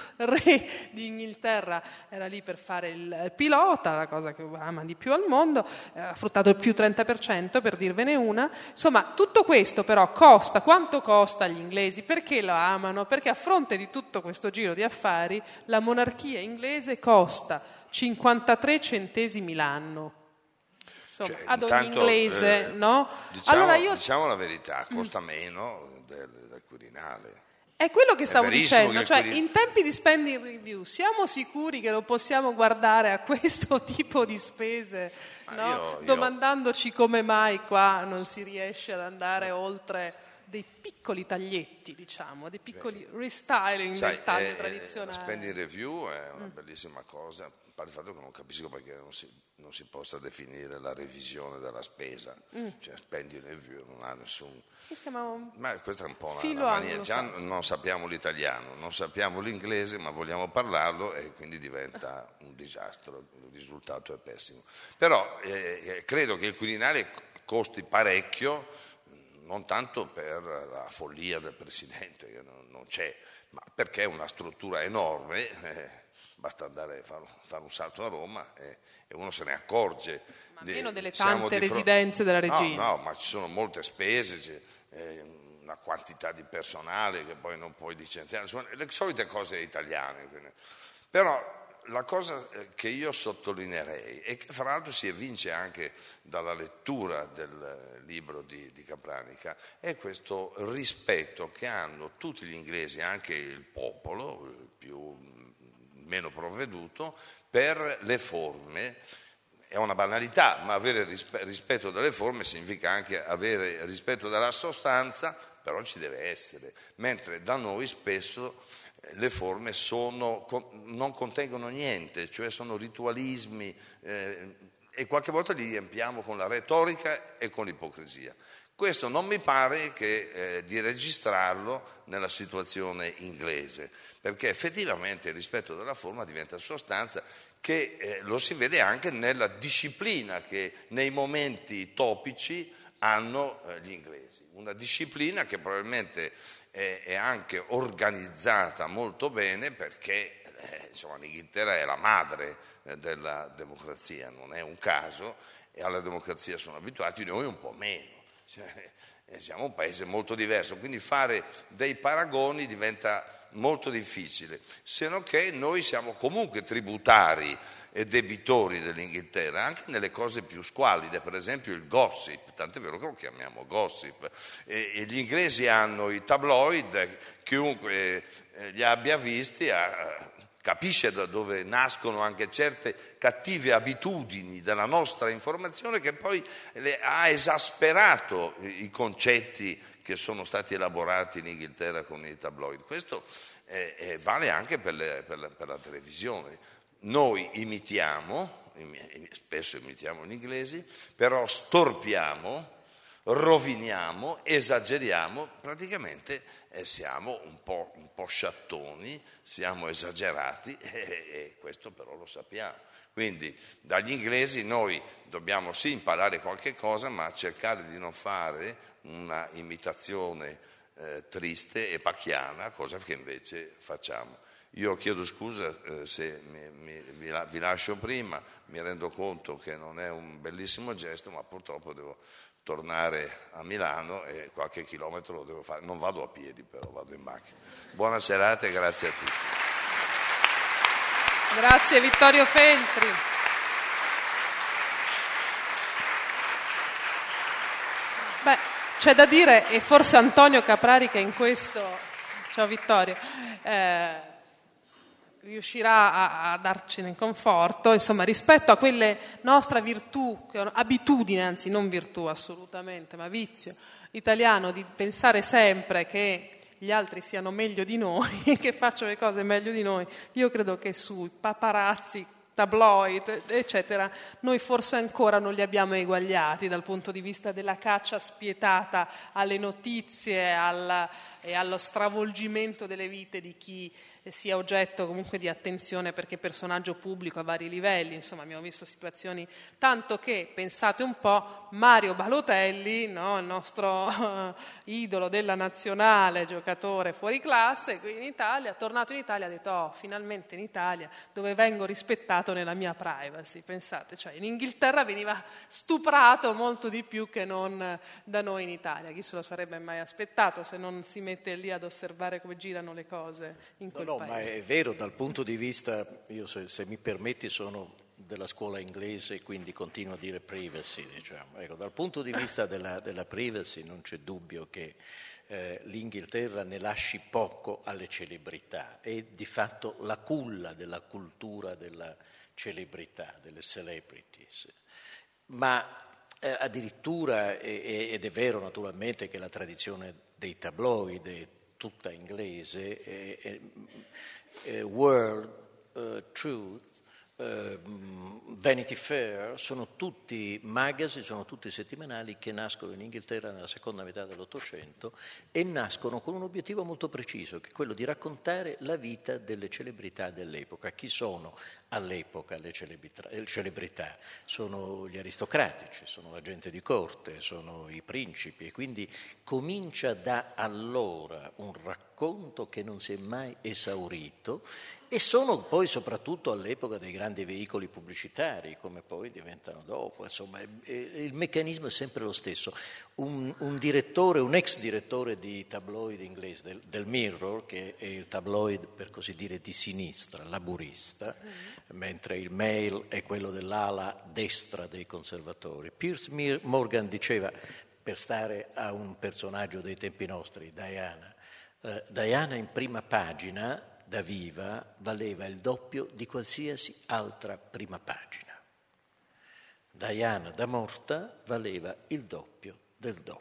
re di Inghilterra era lì per fare il pilota, la cosa che ama di più al mondo, ha fruttato il più trenta per cento, per dirvene una. Insomma, tutto questo però costa. Quanto costa agli inglesi? Perché lo amano? Perché a fronte di tutto questo giro di affari la monarchia inglese costa cinquantatré centesimi l'anno. Insomma, Cioè, ad ogni intanto, inglese, eh, no? Diciamo, allora io... diciamo la verità, costa meno del, del Quirinale. È quello che stavo verissimo dicendo, che cioè quelli- in tempi di spending review siamo sicuri che non possiamo guardare a questo tipo di spese, Ma no? io- io- domandandoci come mai qua non si riesce ad andare oltre dei piccoli taglietti, diciamo, dei piccoli restyling Sai, del taglio eh, tradizionale. La spending review è una bellissima cosa, a parte il fatto che non capisco perché non si, non si possa definire la revisione della spesa, cioè spending review non ha nessun... Qui siamo... Ma questa è un po' una, Filo una mania, già anglosassone. non sappiamo l'italiano, non sappiamo l'inglese, ma vogliamo parlarlo e quindi diventa un disastro, il risultato è pessimo. Però eh, credo che il Quirinale costi parecchio, non tanto per la follia del Presidente, che non, non c'è, ma perché è una struttura enorme, eh, basta andare a fare, fare un salto a Roma e, e uno se ne accorge. Ma di- meno delle siamo tante di fro- residenze della regina. No, no, ma ci sono molte spese, c'è, eh, una quantità di personale che poi non puoi licenziare, sono le solite cose italiane. Quindi. Però la cosa che io sottolineerei e che fra l'altro si evince anche dalla lettura del libro di, di Capranica è questo rispetto che hanno tutti gli inglesi, anche il popolo il più meno provveduto, per le forme è una banalità, ma avere rispetto delle forme significa anche avere rispetto della sostanza, però ci deve essere, mentre da noi spesso le forme sono, non contengono niente, cioè sono ritualismi eh, e qualche volta li riempiamo con la retorica e con l'ipocrisia. Questo non mi pare che eh, di registrarlo nella situazione inglese, perché effettivamente il rispetto della forma diventa sostanza, che eh, lo si vede anche nella disciplina che nei momenti topici hanno eh, gli inglesi. Una disciplina che probabilmente è, è anche organizzata molto bene, perché eh, insomma, l'Inghilterra è la madre eh, della democrazia, non è un caso, e alla democrazia sono abituati, noi un po' meno. Cioè, siamo un paese molto diverso, quindi fare dei paragoni diventa molto difficile, se non che noi siamo comunque tributari e debitori dell'Inghilterra, anche nelle cose più squallide, per esempio il gossip, tant'è vero che lo chiamiamo gossip, e, e gli inglesi hanno i tabloid, chiunque eh, li abbia visti ha, capisce da dove nascono anche certe cattive abitudini della nostra informazione, che poi le ha esasperato i concetti che sono stati elaborati in Inghilterra con i tabloid. Questo eh, eh, vale anche per, le, per, la, per la televisione. Noi imitiamo, spesso imitiamo gli inglesi, però storpiamo, roviniamo, esageriamo, praticamente eh, siamo un po', un po' sciattoni, siamo esagerati e, e questo però lo sappiamo. Quindi dagli inglesi noi dobbiamo sì imparare qualche cosa, ma cercare di non fare una imitazione eh, triste e pacchiana, cosa che invece facciamo. Io chiedo scusa eh, se mi, mi, vi, la, vi lascio prima, mi rendo conto che non è un bellissimo gesto, ma purtroppo devo tornare a Milano e qualche chilometro lo devo fare. Non vado a piedi, però vado in macchina. Buona serata e grazie a tutti. Grazie Vittorio Feltri. Beh, c'è da dire, e forse Antonio Caprari che in questo, ciao Vittorio, eh, riuscirà a, a darcene conforto, insomma, rispetto a quelle nostra virtù, abitudine, anzi non virtù assolutamente, ma vizio italiano di pensare sempre che gli altri siano meglio di noi e che facciano le cose meglio di noi. Io credo che sui paparazzi, tabloid, eccetera, noi forse ancora non li abbiamo eguagliati dal punto di vista della caccia spietata alle notizie alla, e allo stravolgimento delle vite di chi sia oggetto comunque di attenzione perché personaggio pubblico a vari livelli. Insomma, abbiamo visto situazioni, tanto che, pensate un po', Mario Balotelli, no, il nostro uh, idolo della nazionale, giocatore fuori classe, qui in Italia, tornato in Italia ha detto oh, finalmente in Italia dove vengo rispettato nella mia privacy. Pensate, cioè in Inghilterra veniva stuprato molto di più che non da noi in Italia. Chi se lo sarebbe mai aspettato se non si mette lì ad osservare come girano le cose in quel no, no, paese. Ma è vero, dal punto di vista, io se, se mi permetti sono della scuola inglese, quindi continuo a dire privacy, diciamo. Ecco, dal punto di vista della, della privacy non c'è dubbio che eh, l'Inghilterra ne lasci poco alle celebrità, è di fatto la culla della cultura della celebrità, delle celebrities. Ma eh, addirittura, e, ed è vero naturalmente che la tradizione dei tabloid è tutta inglese, eh, eh, eh, World, uh, Truth, uh, Vanity Fair, sono tutti magazine, sono tutti settimanali che nascono in Inghilterra nella seconda metà dell'Ottocento e nascono con un obiettivo molto preciso, che è quello di raccontare la vita delle celebrità dell'epoca. Chi sono all'epoca le celebrità? Le celebrità sono gli aristocratici, sono la gente di corte, sono i principi, e quindi comincia da allora un racconto che non si è mai esaurito, e sono poi soprattutto all'epoca dei grandi veicoli pubblicitari, come poi diventano dopo. Insomma, il meccanismo è sempre lo stesso. Un, un direttore, un ex direttore di tabloid inglese, del, del Mirror, che è il tabloid per così dire di sinistra, laburista, mm-hmm. mentre il Mail è quello dell'ala destra dei conservatori. Piers Morgan diceva, per stare a un personaggio dei tempi nostri, Diana, eh, Diana in prima pagina da viva valeva il doppio di qualsiasi altra prima pagina. Diana da morta valeva il doppio del doppio.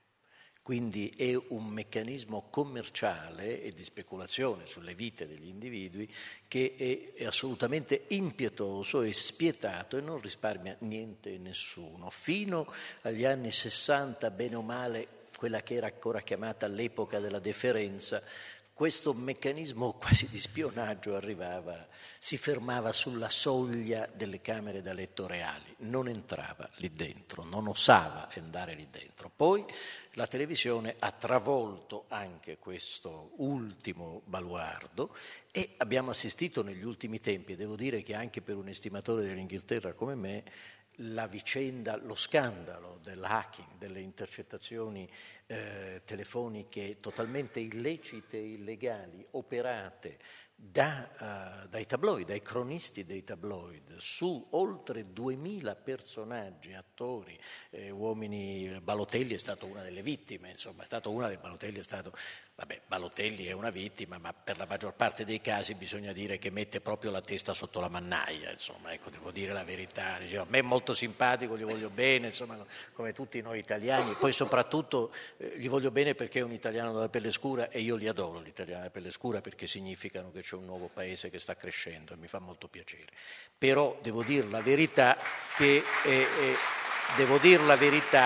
Quindi è un meccanismo commerciale e di speculazione sulle vite degli individui che è, è assolutamente impietoso e spietato e non risparmia niente e nessuno. Fino agli anni sessanta, bene o male, quella che era ancora chiamata l'epoca della deferenza, questo meccanismo quasi di spionaggio arrivava, si fermava sulla soglia delle camere da letto reali, non entrava lì dentro, non osava andare lì dentro. Poi la televisione ha travolto anche questo ultimo baluardo e abbiamo assistito negli ultimi tempi, devo dire che anche per un estimatore dell'Inghilterra come me, la vicenda, lo scandalo dell'hacking, delle intercettazioni eh, telefoniche totalmente illecite e illegali, operate da, uh, dai tabloid, dai cronisti dei tabloid, su oltre duemila personaggi, attori, eh, uomini. Balotelli è stato una delle vittime, insomma, è stato una delle Balotelli è stato, vabbè, Balotelli è una vittima, ma per la maggior parte dei casi bisogna dire che mette proprio la testa sotto la mannaia, insomma, ecco, devo dire la verità. Dicevo, a me è molto simpatico, gli voglio bene, insomma, come tutti noi italiani, poi soprattutto eh, gli voglio bene perché è un italiano dalla pelle scura e io li adoro, gli italiani dalla pelle scura, perché significano che c'è un nuovo paese che sta crescendo e mi fa molto piacere. Però devo dire la verità che eh, eh, devo dire la verità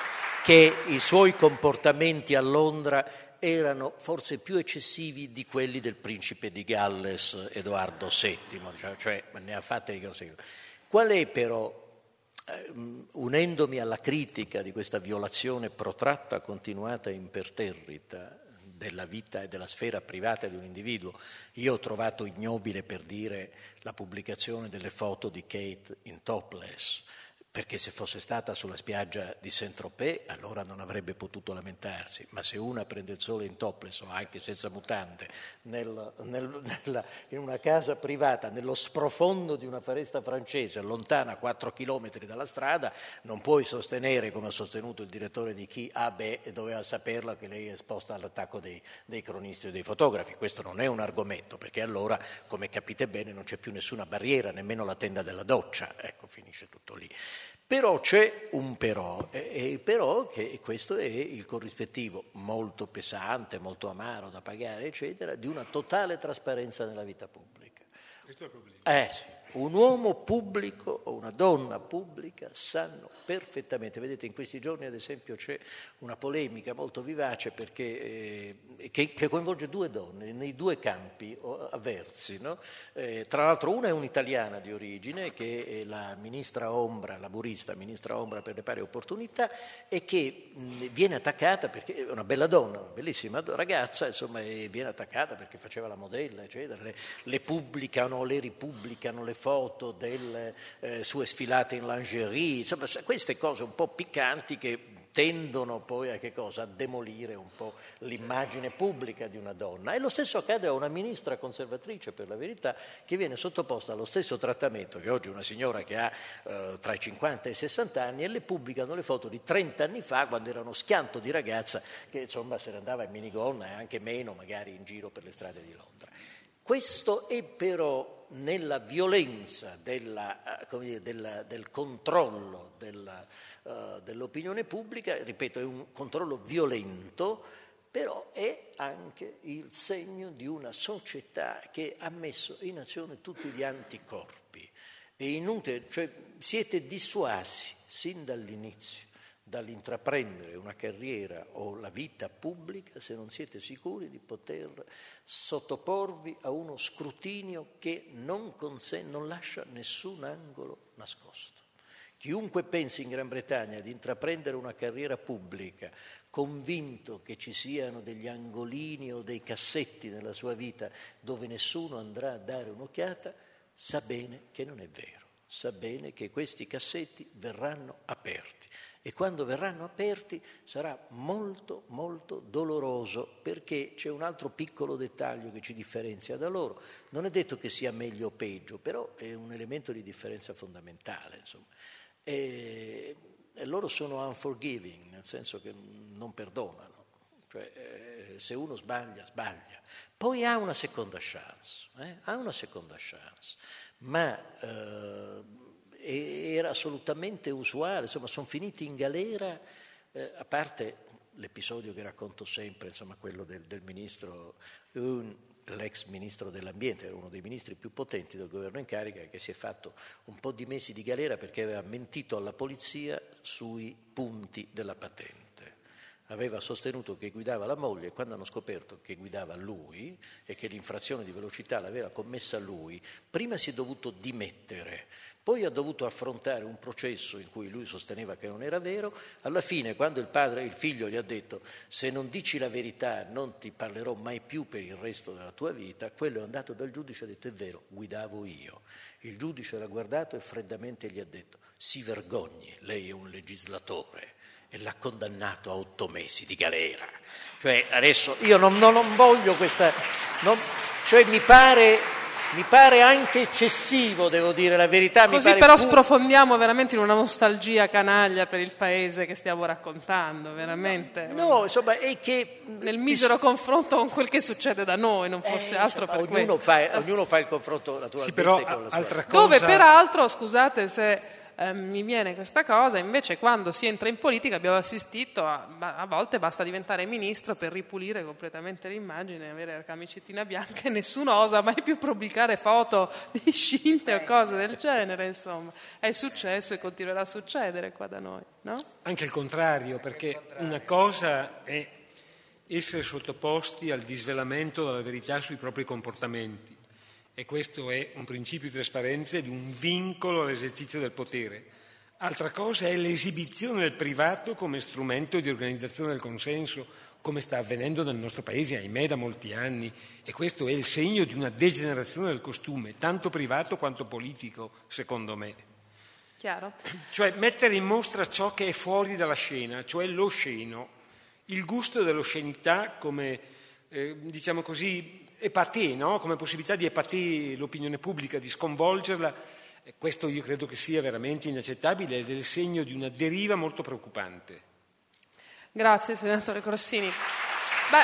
che i suoi comportamenti a Londra erano forse più eccessivi di quelli del principe di Galles Edoardo settimo, cioè, cioè ne ha fatte di grosse. Qual è però, eh, unendomi alla critica di questa violazione protratta, continuata e imperterrita della vita e della sfera privata di un individuo, io ho trovato ignobile, per dire, la pubblicazione delle foto di Kate in topless, perché se fosse stata sulla spiaggia di Saint-Tropez allora non avrebbe potuto lamentarsi, ma se una prende il sole in topless o anche senza mutande nel, nel, nella, in una casa privata nello sprofondo di una foresta francese lontana quattro chilometri dalla strada, non puoi sostenere, come ha sostenuto il direttore di Chi, ah beh, doveva saperla che lei è esposta all'attacco dei, dei cronisti e dei fotografi. Questo non è un argomento, perché allora, come capite bene, non c'è più nessuna barriera, nemmeno la tenda della doccia, ecco, finisce tutto lì. Però c'è un però, e il però che questo è il corrispettivo molto pesante, molto amaro da pagare, eccetera, di una totale trasparenza nella vita pubblica. Questo è il problema. Eh sì. Un uomo pubblico o una donna pubblica sanno perfettamente, vedete in questi giorni ad esempio c'è una polemica molto vivace perché, eh, che, che coinvolge due donne nei due campi avversi, no? Eh, tra l'altro una è un'italiana di origine che è la ministra Ombra, laburista, ministra Ombra per le pari opportunità, e che mh, viene attaccata perché è una bella donna, una bellissima ragazza, insomma, e viene attaccata perché faceva la modella, eccetera, le, le pubblicano, le ripubblicano le foto delle eh, sue sfilate in lingerie, insomma queste cose un po' piccanti che tendono poi a che cosa? A demolire un po' l'immagine pubblica di una donna. E lo stesso accade a una ministra conservatrice, per la verità, che viene sottoposta allo stesso trattamento che oggi una signora che ha eh, tra i cinquanta e i sessanta anni, e le pubblicano le foto di trenta anni fa, quando era uno schianto di ragazza che insomma se ne andava in minigonna e anche meno magari in giro per le strade di Londra. Questo è però nella violenza della, come dire, della, del controllo della, uh, dell'opinione pubblica, ripeto, è un controllo violento, però è anche il segno di una società che ha messo in azione tutti gli anticorpi. È inutile, cioè siete dissuasi sin dall'inizio dall'intraprendere una carriera o la vita pubblica se non siete sicuri di poter sottoporvi a uno scrutinio che non, consen- non lascia nessun angolo nascosto. Chiunque pensi in Gran Bretagna di intraprendere una carriera pubblica convinto che ci siano degli angolini o dei cassetti nella sua vita dove nessuno andrà a dare un'occhiata, sa bene che non è vero. Sa bene che questi cassetti verranno aperti e quando verranno aperti sarà molto molto doloroso, perché c'è un altro piccolo dettaglio che ci differenzia da loro. Non è detto che sia meglio o peggio, però è un elemento di differenza fondamentale, insomma. E, e loro sono unforgiving, nel senso che non perdonano, cioè eh, se uno sbaglia, sbaglia, poi ha una seconda chance, eh? ha una seconda chance. Ma eh, e era assolutamente usuale, insomma sono finiti in galera, eh, a parte l'episodio che racconto sempre, insomma quello del, del ministro un, l'ex ministro dell'ambiente, era uno dei ministri più potenti del governo in carica, che si è fatto un po' di mesi di galera perché aveva mentito alla polizia sui punti della patente. Aveva sostenuto che guidava la moglie e quando hanno scoperto che guidava lui e che l'infrazione di velocità l'aveva commessa lui, prima si è dovuto dimettere, poi ha dovuto affrontare un processo in cui lui sosteneva che non era vero. Alla fine, quando il padre, il figlio gli ha detto se non dici la verità non ti parlerò mai più per il resto della tua vita, quello è andato dal giudice e ha detto è vero, guidavo io. Il giudice l'ha guardato e freddamente gli ha detto si vergogni, lei è un legislatore, e l'ha condannato a otto mesi di galera. Cioè adesso io non, non, non voglio questa, non, cioè mi pare, mi pare anche eccessivo, devo dire la verità. Così mi pare però pur... sprofondiamo veramente in una nostalgia canaglia per il paese che stiamo raccontando, veramente. No, insomma, è che nel misero confronto con quel che succede da noi, non fosse eh, altro insomma, per ognuno questo. fa, ognuno fa il confronto naturalmente sì, però, con la sua... altra cosa... Dove peraltro, scusate se eh, mi viene questa cosa, invece quando si entra in politica abbiamo assistito, a, a volte basta diventare ministro per ripulire completamente l'immagine, avere la camicettina bianca e nessuno osa mai più pubblicare foto di scinte o cose del genere, insomma. È successo e continuerà a succedere qua da noi, no? Anche il contrario, perché una cosa è essere sottoposti al disvelamento della verità sui propri comportamenti, e questo è un principio di trasparenza ed un vincolo all'esercizio del potere. Altra cosa è l'esibizione del privato come strumento di organizzazione del consenso, come sta avvenendo nel nostro paese, ahimè, da molti anni, e questo è il segno di una degenerazione del costume, tanto privato quanto politico, secondo me. Chiaro? Cioè mettere in mostra ciò che è fuori dalla scena, cioè l'osceno, il gusto dell'oscenità come, eh, diciamo così, epatè, no? Come possibilità di epatè l'opinione pubblica, di sconvolgerla. E questo io credo che sia veramente inaccettabile ed è il segno di una deriva molto preoccupante. Grazie, senatore Corsini. Beh,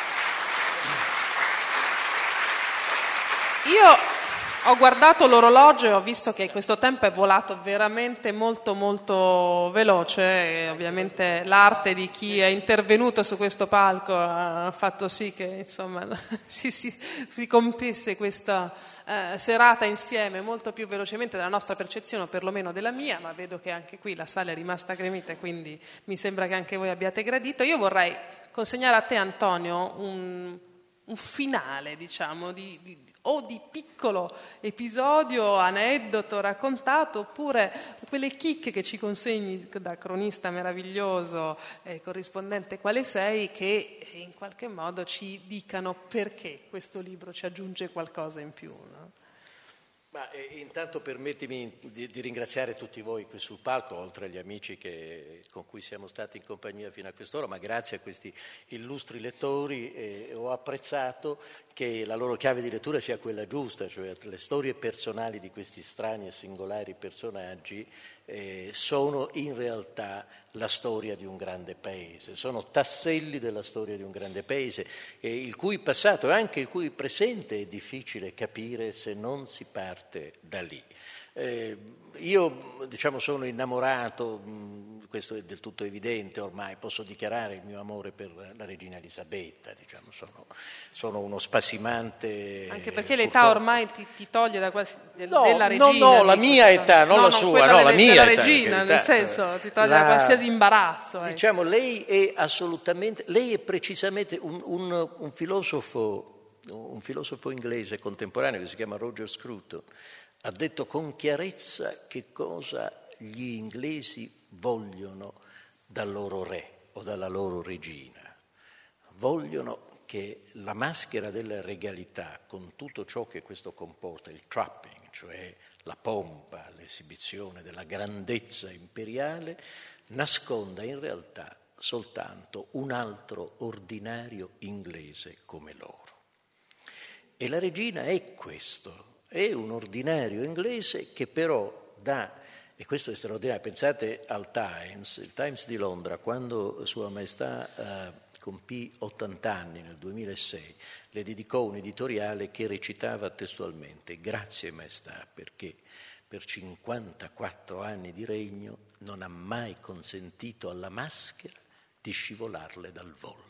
io ho guardato l'orologio e ho visto che questo tempo è volato veramente molto molto veloce e ovviamente l'arte di chi è intervenuto su questo palco ha fatto sì che insomma si, si, si compisse questa eh, serata insieme molto più velocemente della nostra percezione, o perlomeno della mia, ma vedo che anche qui la sala è rimasta gremita e quindi mi sembra che anche voi abbiate gradito. Io vorrei consegnare a te, Antonio, un, un finale, diciamo, di, di o di piccolo episodio, aneddoto raccontato, oppure quelle chicche che ci consegni da cronista meraviglioso e corrispondente quale sei, che in qualche modo ci dicano perché questo libro ci aggiunge qualcosa in più, no? Ma eh, intanto permettimi di, di ringraziare tutti voi qui sul palco, oltre agli amici che, con cui siamo stati in compagnia fino a quest'ora, ma grazie a questi illustri lettori eh, ho apprezzato che la loro chiave di lettura sia quella giusta, cioè le storie personali di questi strani e singolari personaggi eh, sono in realtà la storia di un grande paese, sono tasselli della storia di un grande paese, eh, il cui passato e anche il cui presente è difficile capire se non si parte da lì. Eh, io diciamo sono innamorato, mh, questo è del tutto evidente ormai, posso dichiarare il mio amore per la regina Elisabetta, diciamo, sono, sono uno spasimante. Anche perché l'età purtroppo. ormai ti, ti toglie da quasi, no, della regina. No, no, la mia età, non no, la non sua, no, la delle, mia della età. regina, nel senso, ti toglie la, da qualsiasi imbarazzo. Eh. Diciamo, lei è assolutamente, lei è precisamente un, un, un filosofo, un filosofo inglese contemporaneo che si chiama Roger Scruton, ha detto con chiarezza che cosa gli inglesi vogliono dal loro re o dalla loro regina. Vogliono che la maschera della regalità, con tutto ciò che questo comporta, il trapping, cioè la pompa, l'esibizione della grandezza imperiale, nasconda in realtà soltanto un altro ordinario inglese come loro. E la regina è questo. È un ordinario inglese che però dà, e questo è straordinario, pensate al Times, il Times di Londra, quando Sua Maestà eh, compì ottanta anni nel duemilasei, le dedicò un editoriale che recitava testualmente: grazie Maestà, perché per cinquantaquattro anni di regno, non ha mai consentito alla maschera di scivolarle dal volto.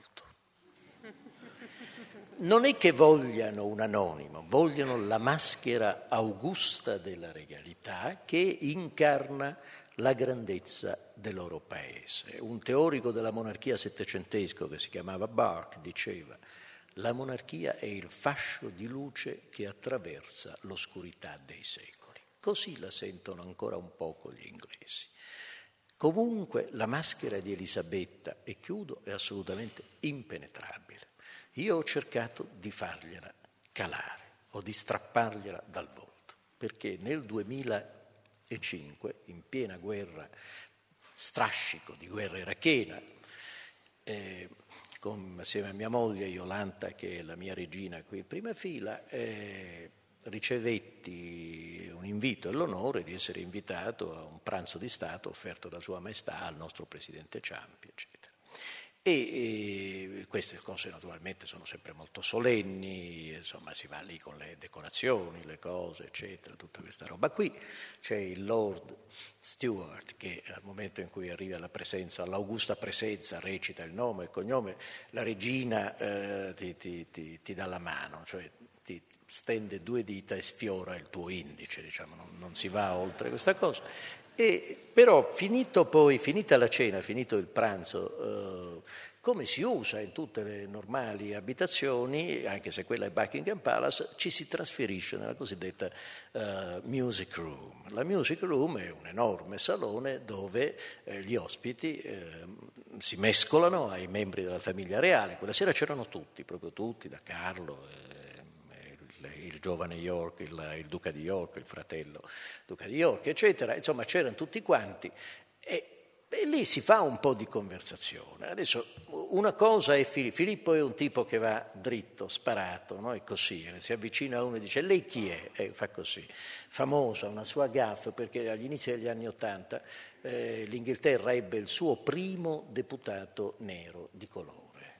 Non è che vogliano un anonimo, vogliono la maschera augusta della regalità che incarna la grandezza del loro paese. Un teorico della monarchia settecentesco che si chiamava Burke diceva: la monarchia è il fascio di luce che attraversa l'oscurità dei secoli. Così la sentono ancora un poco gli inglesi. Comunque la maschera di Elisabetta, e chiudo, è assolutamente impenetrabile. Io ho cercato di fargliela calare o di strappargliela dal volto, perché nel duemilacinque, in piena guerra, strascico di guerra irachena, eh, con, assieme a mia moglie Iolanta, che è la mia regina qui in prima fila, eh, ricevetti un invito e l'onore di essere invitato a un pranzo di Stato offerto da Sua Maestà al nostro presidente Ciampi, eccetera. E, e queste cose naturalmente sono sempre molto solenni, insomma si va lì con le decorazioni, le cose, eccetera, tutta questa roba. Qui c'è il Lord Stewart che al momento in cui arriva alla presenza, all'augusta presenza, recita il nome, il cognome, la regina eh, ti, ti, ti, ti dà la mano, cioè ti stende due dita e sfiora il tuo indice, diciamo, non, non si va oltre questa cosa. E però finito poi, finita la cena, finito il pranzo, eh, come si usa in tutte le normali abitazioni, anche se quella è Buckingham Palace, ci si trasferisce nella cosiddetta eh, music room. La music room è un enorme salone dove eh, gli ospiti eh, si mescolano ai membri della famiglia reale. Quella sera c'erano tutti, proprio tutti, da Carlo, eh, il giovane York, il, il duca di York, il fratello duca di York, eccetera, insomma c'erano tutti quanti e, e lì si fa un po' di conversazione. Adesso una cosa è Filippo, Filippo è un tipo che va dritto, sparato, no? È così, si avvicina a uno e dice: lei chi è? E fa così, famosa una sua gaffe, perché agli inizi degli anni Ottanta eh, l'Inghilterra ebbe il suo primo deputato nero di colore,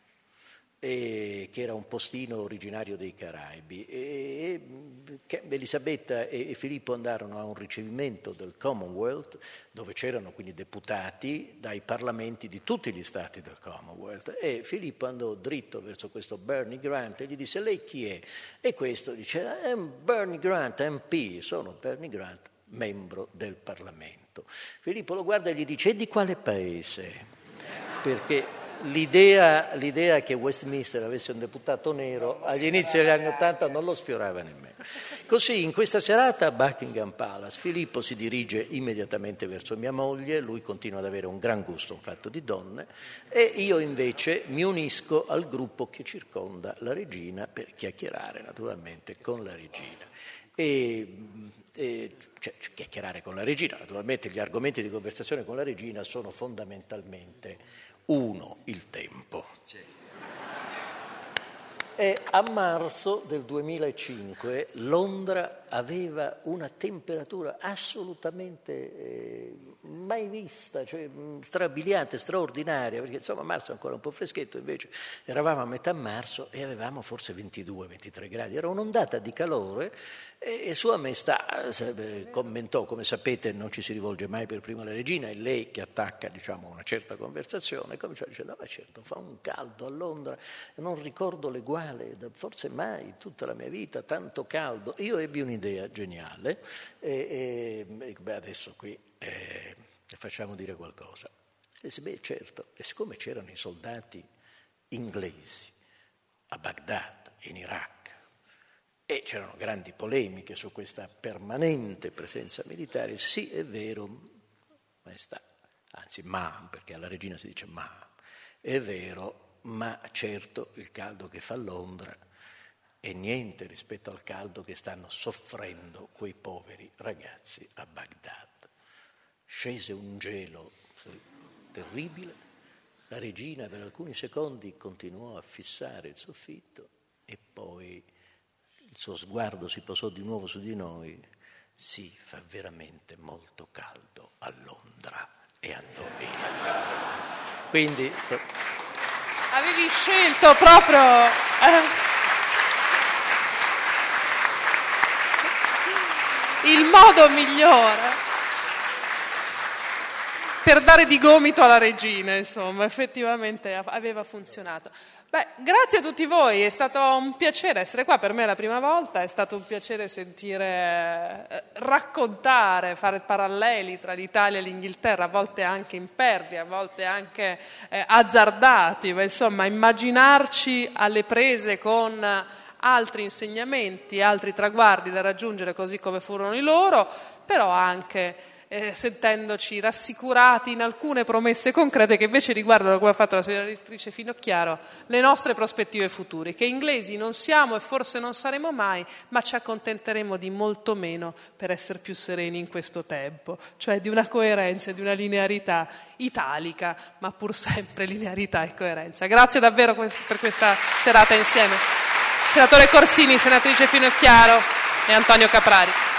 E, che era un postino originario dei Caraibi, e, e Elisabetta e, e Filippo andarono a un ricevimento del Commonwealth dove c'erano quindi deputati dai parlamenti di tutti gli stati del Commonwealth, e Filippo andò dritto verso questo Bernie Grant e gli disse: lei chi è? E questo dice: I'm Bernie Grant, M P, sono Bernie Grant, membro del Parlamento. Filippo lo guarda e gli dice: e di quale paese? Perché L'idea, l'idea che Westminster avesse un deputato nero agli inizi degli anni Ottanta non lo sfiorava nemmeno. Così in questa serata a Buckingham Palace Filippo si dirige immediatamente verso mia moglie, lui continua ad avere un gran gusto, un fatto di donne, e io invece mi unisco al gruppo che circonda la regina per chiacchierare naturalmente con la regina. E, e cioè, chiacchierare con la regina, naturalmente gli argomenti di conversazione con la regina sono fondamentalmente: uno, il tempo. Sì. E a marzo del duemilacinque Londra aveva una temperatura assolutamente eh, mai vista, cioè strabiliante, straordinaria, perché insomma marzo è ancora un po' freschetto, invece eravamo a metà marzo e avevamo forse ventidue ventitré gradi, era un'ondata di calore, e, e Sua Maestà eh, commentò: come sapete non ci si rivolge mai per prima alla regina, è lei che attacca, diciamo, una certa conversazione, e cominciò a dire: no, ma certo, fa un caldo a Londra, non ricordo l'eguale, forse mai in tutta la mia vita, tanto caldo. Io ebbi un'idea geniale, e, e beh, adesso qui eh, facciamo dire qualcosa. E disse: beh, certo, e siccome c'erano i soldati inglesi a Baghdad, in Iraq, e c'erano grandi polemiche su questa permanente presenza militare, sì, è vero, maestà, anzi ma, perché alla regina si dice ma, è vero, ma certo il caldo che fa Londra è niente rispetto al caldo che stanno soffrendo quei poveri ragazzi a Baghdad. Scese un gelo terribile, la regina per alcuni secondi continuò a fissare il soffitto e poi il suo sguardo si posò di nuovo su di noi. Sì, fa veramente molto caldo a Londra, e andò via. Quindi so... avevi scelto proprio il modo migliore per dare di gomito alla regina, insomma, effettivamente aveva funzionato. Beh, grazie a tutti voi, è stato un piacere essere qua, per me è la prima volta, è stato un piacere sentire, eh, raccontare, fare paralleli tra l'Italia e l'Inghilterra, a volte anche impervi, a volte anche eh, azzardati, ma insomma immaginarci alle prese con altri insegnamenti, altri traguardi da raggiungere così come furono i loro, però anche Eh, sentendoci rassicurati in alcune promesse concrete che invece riguardano, come ha fatto la senatrice Finocchiaro, le nostre prospettive future, che inglesi non siamo e forse non saremo mai, ma ci accontenteremo di molto meno per essere più sereni in questo tempo, cioè di una coerenza e di una linearità italica, ma pur sempre linearità e coerenza. Grazie davvero per questa serata insieme. Senatore Corsini, senatrice Finocchiaro e Antonio Caprari.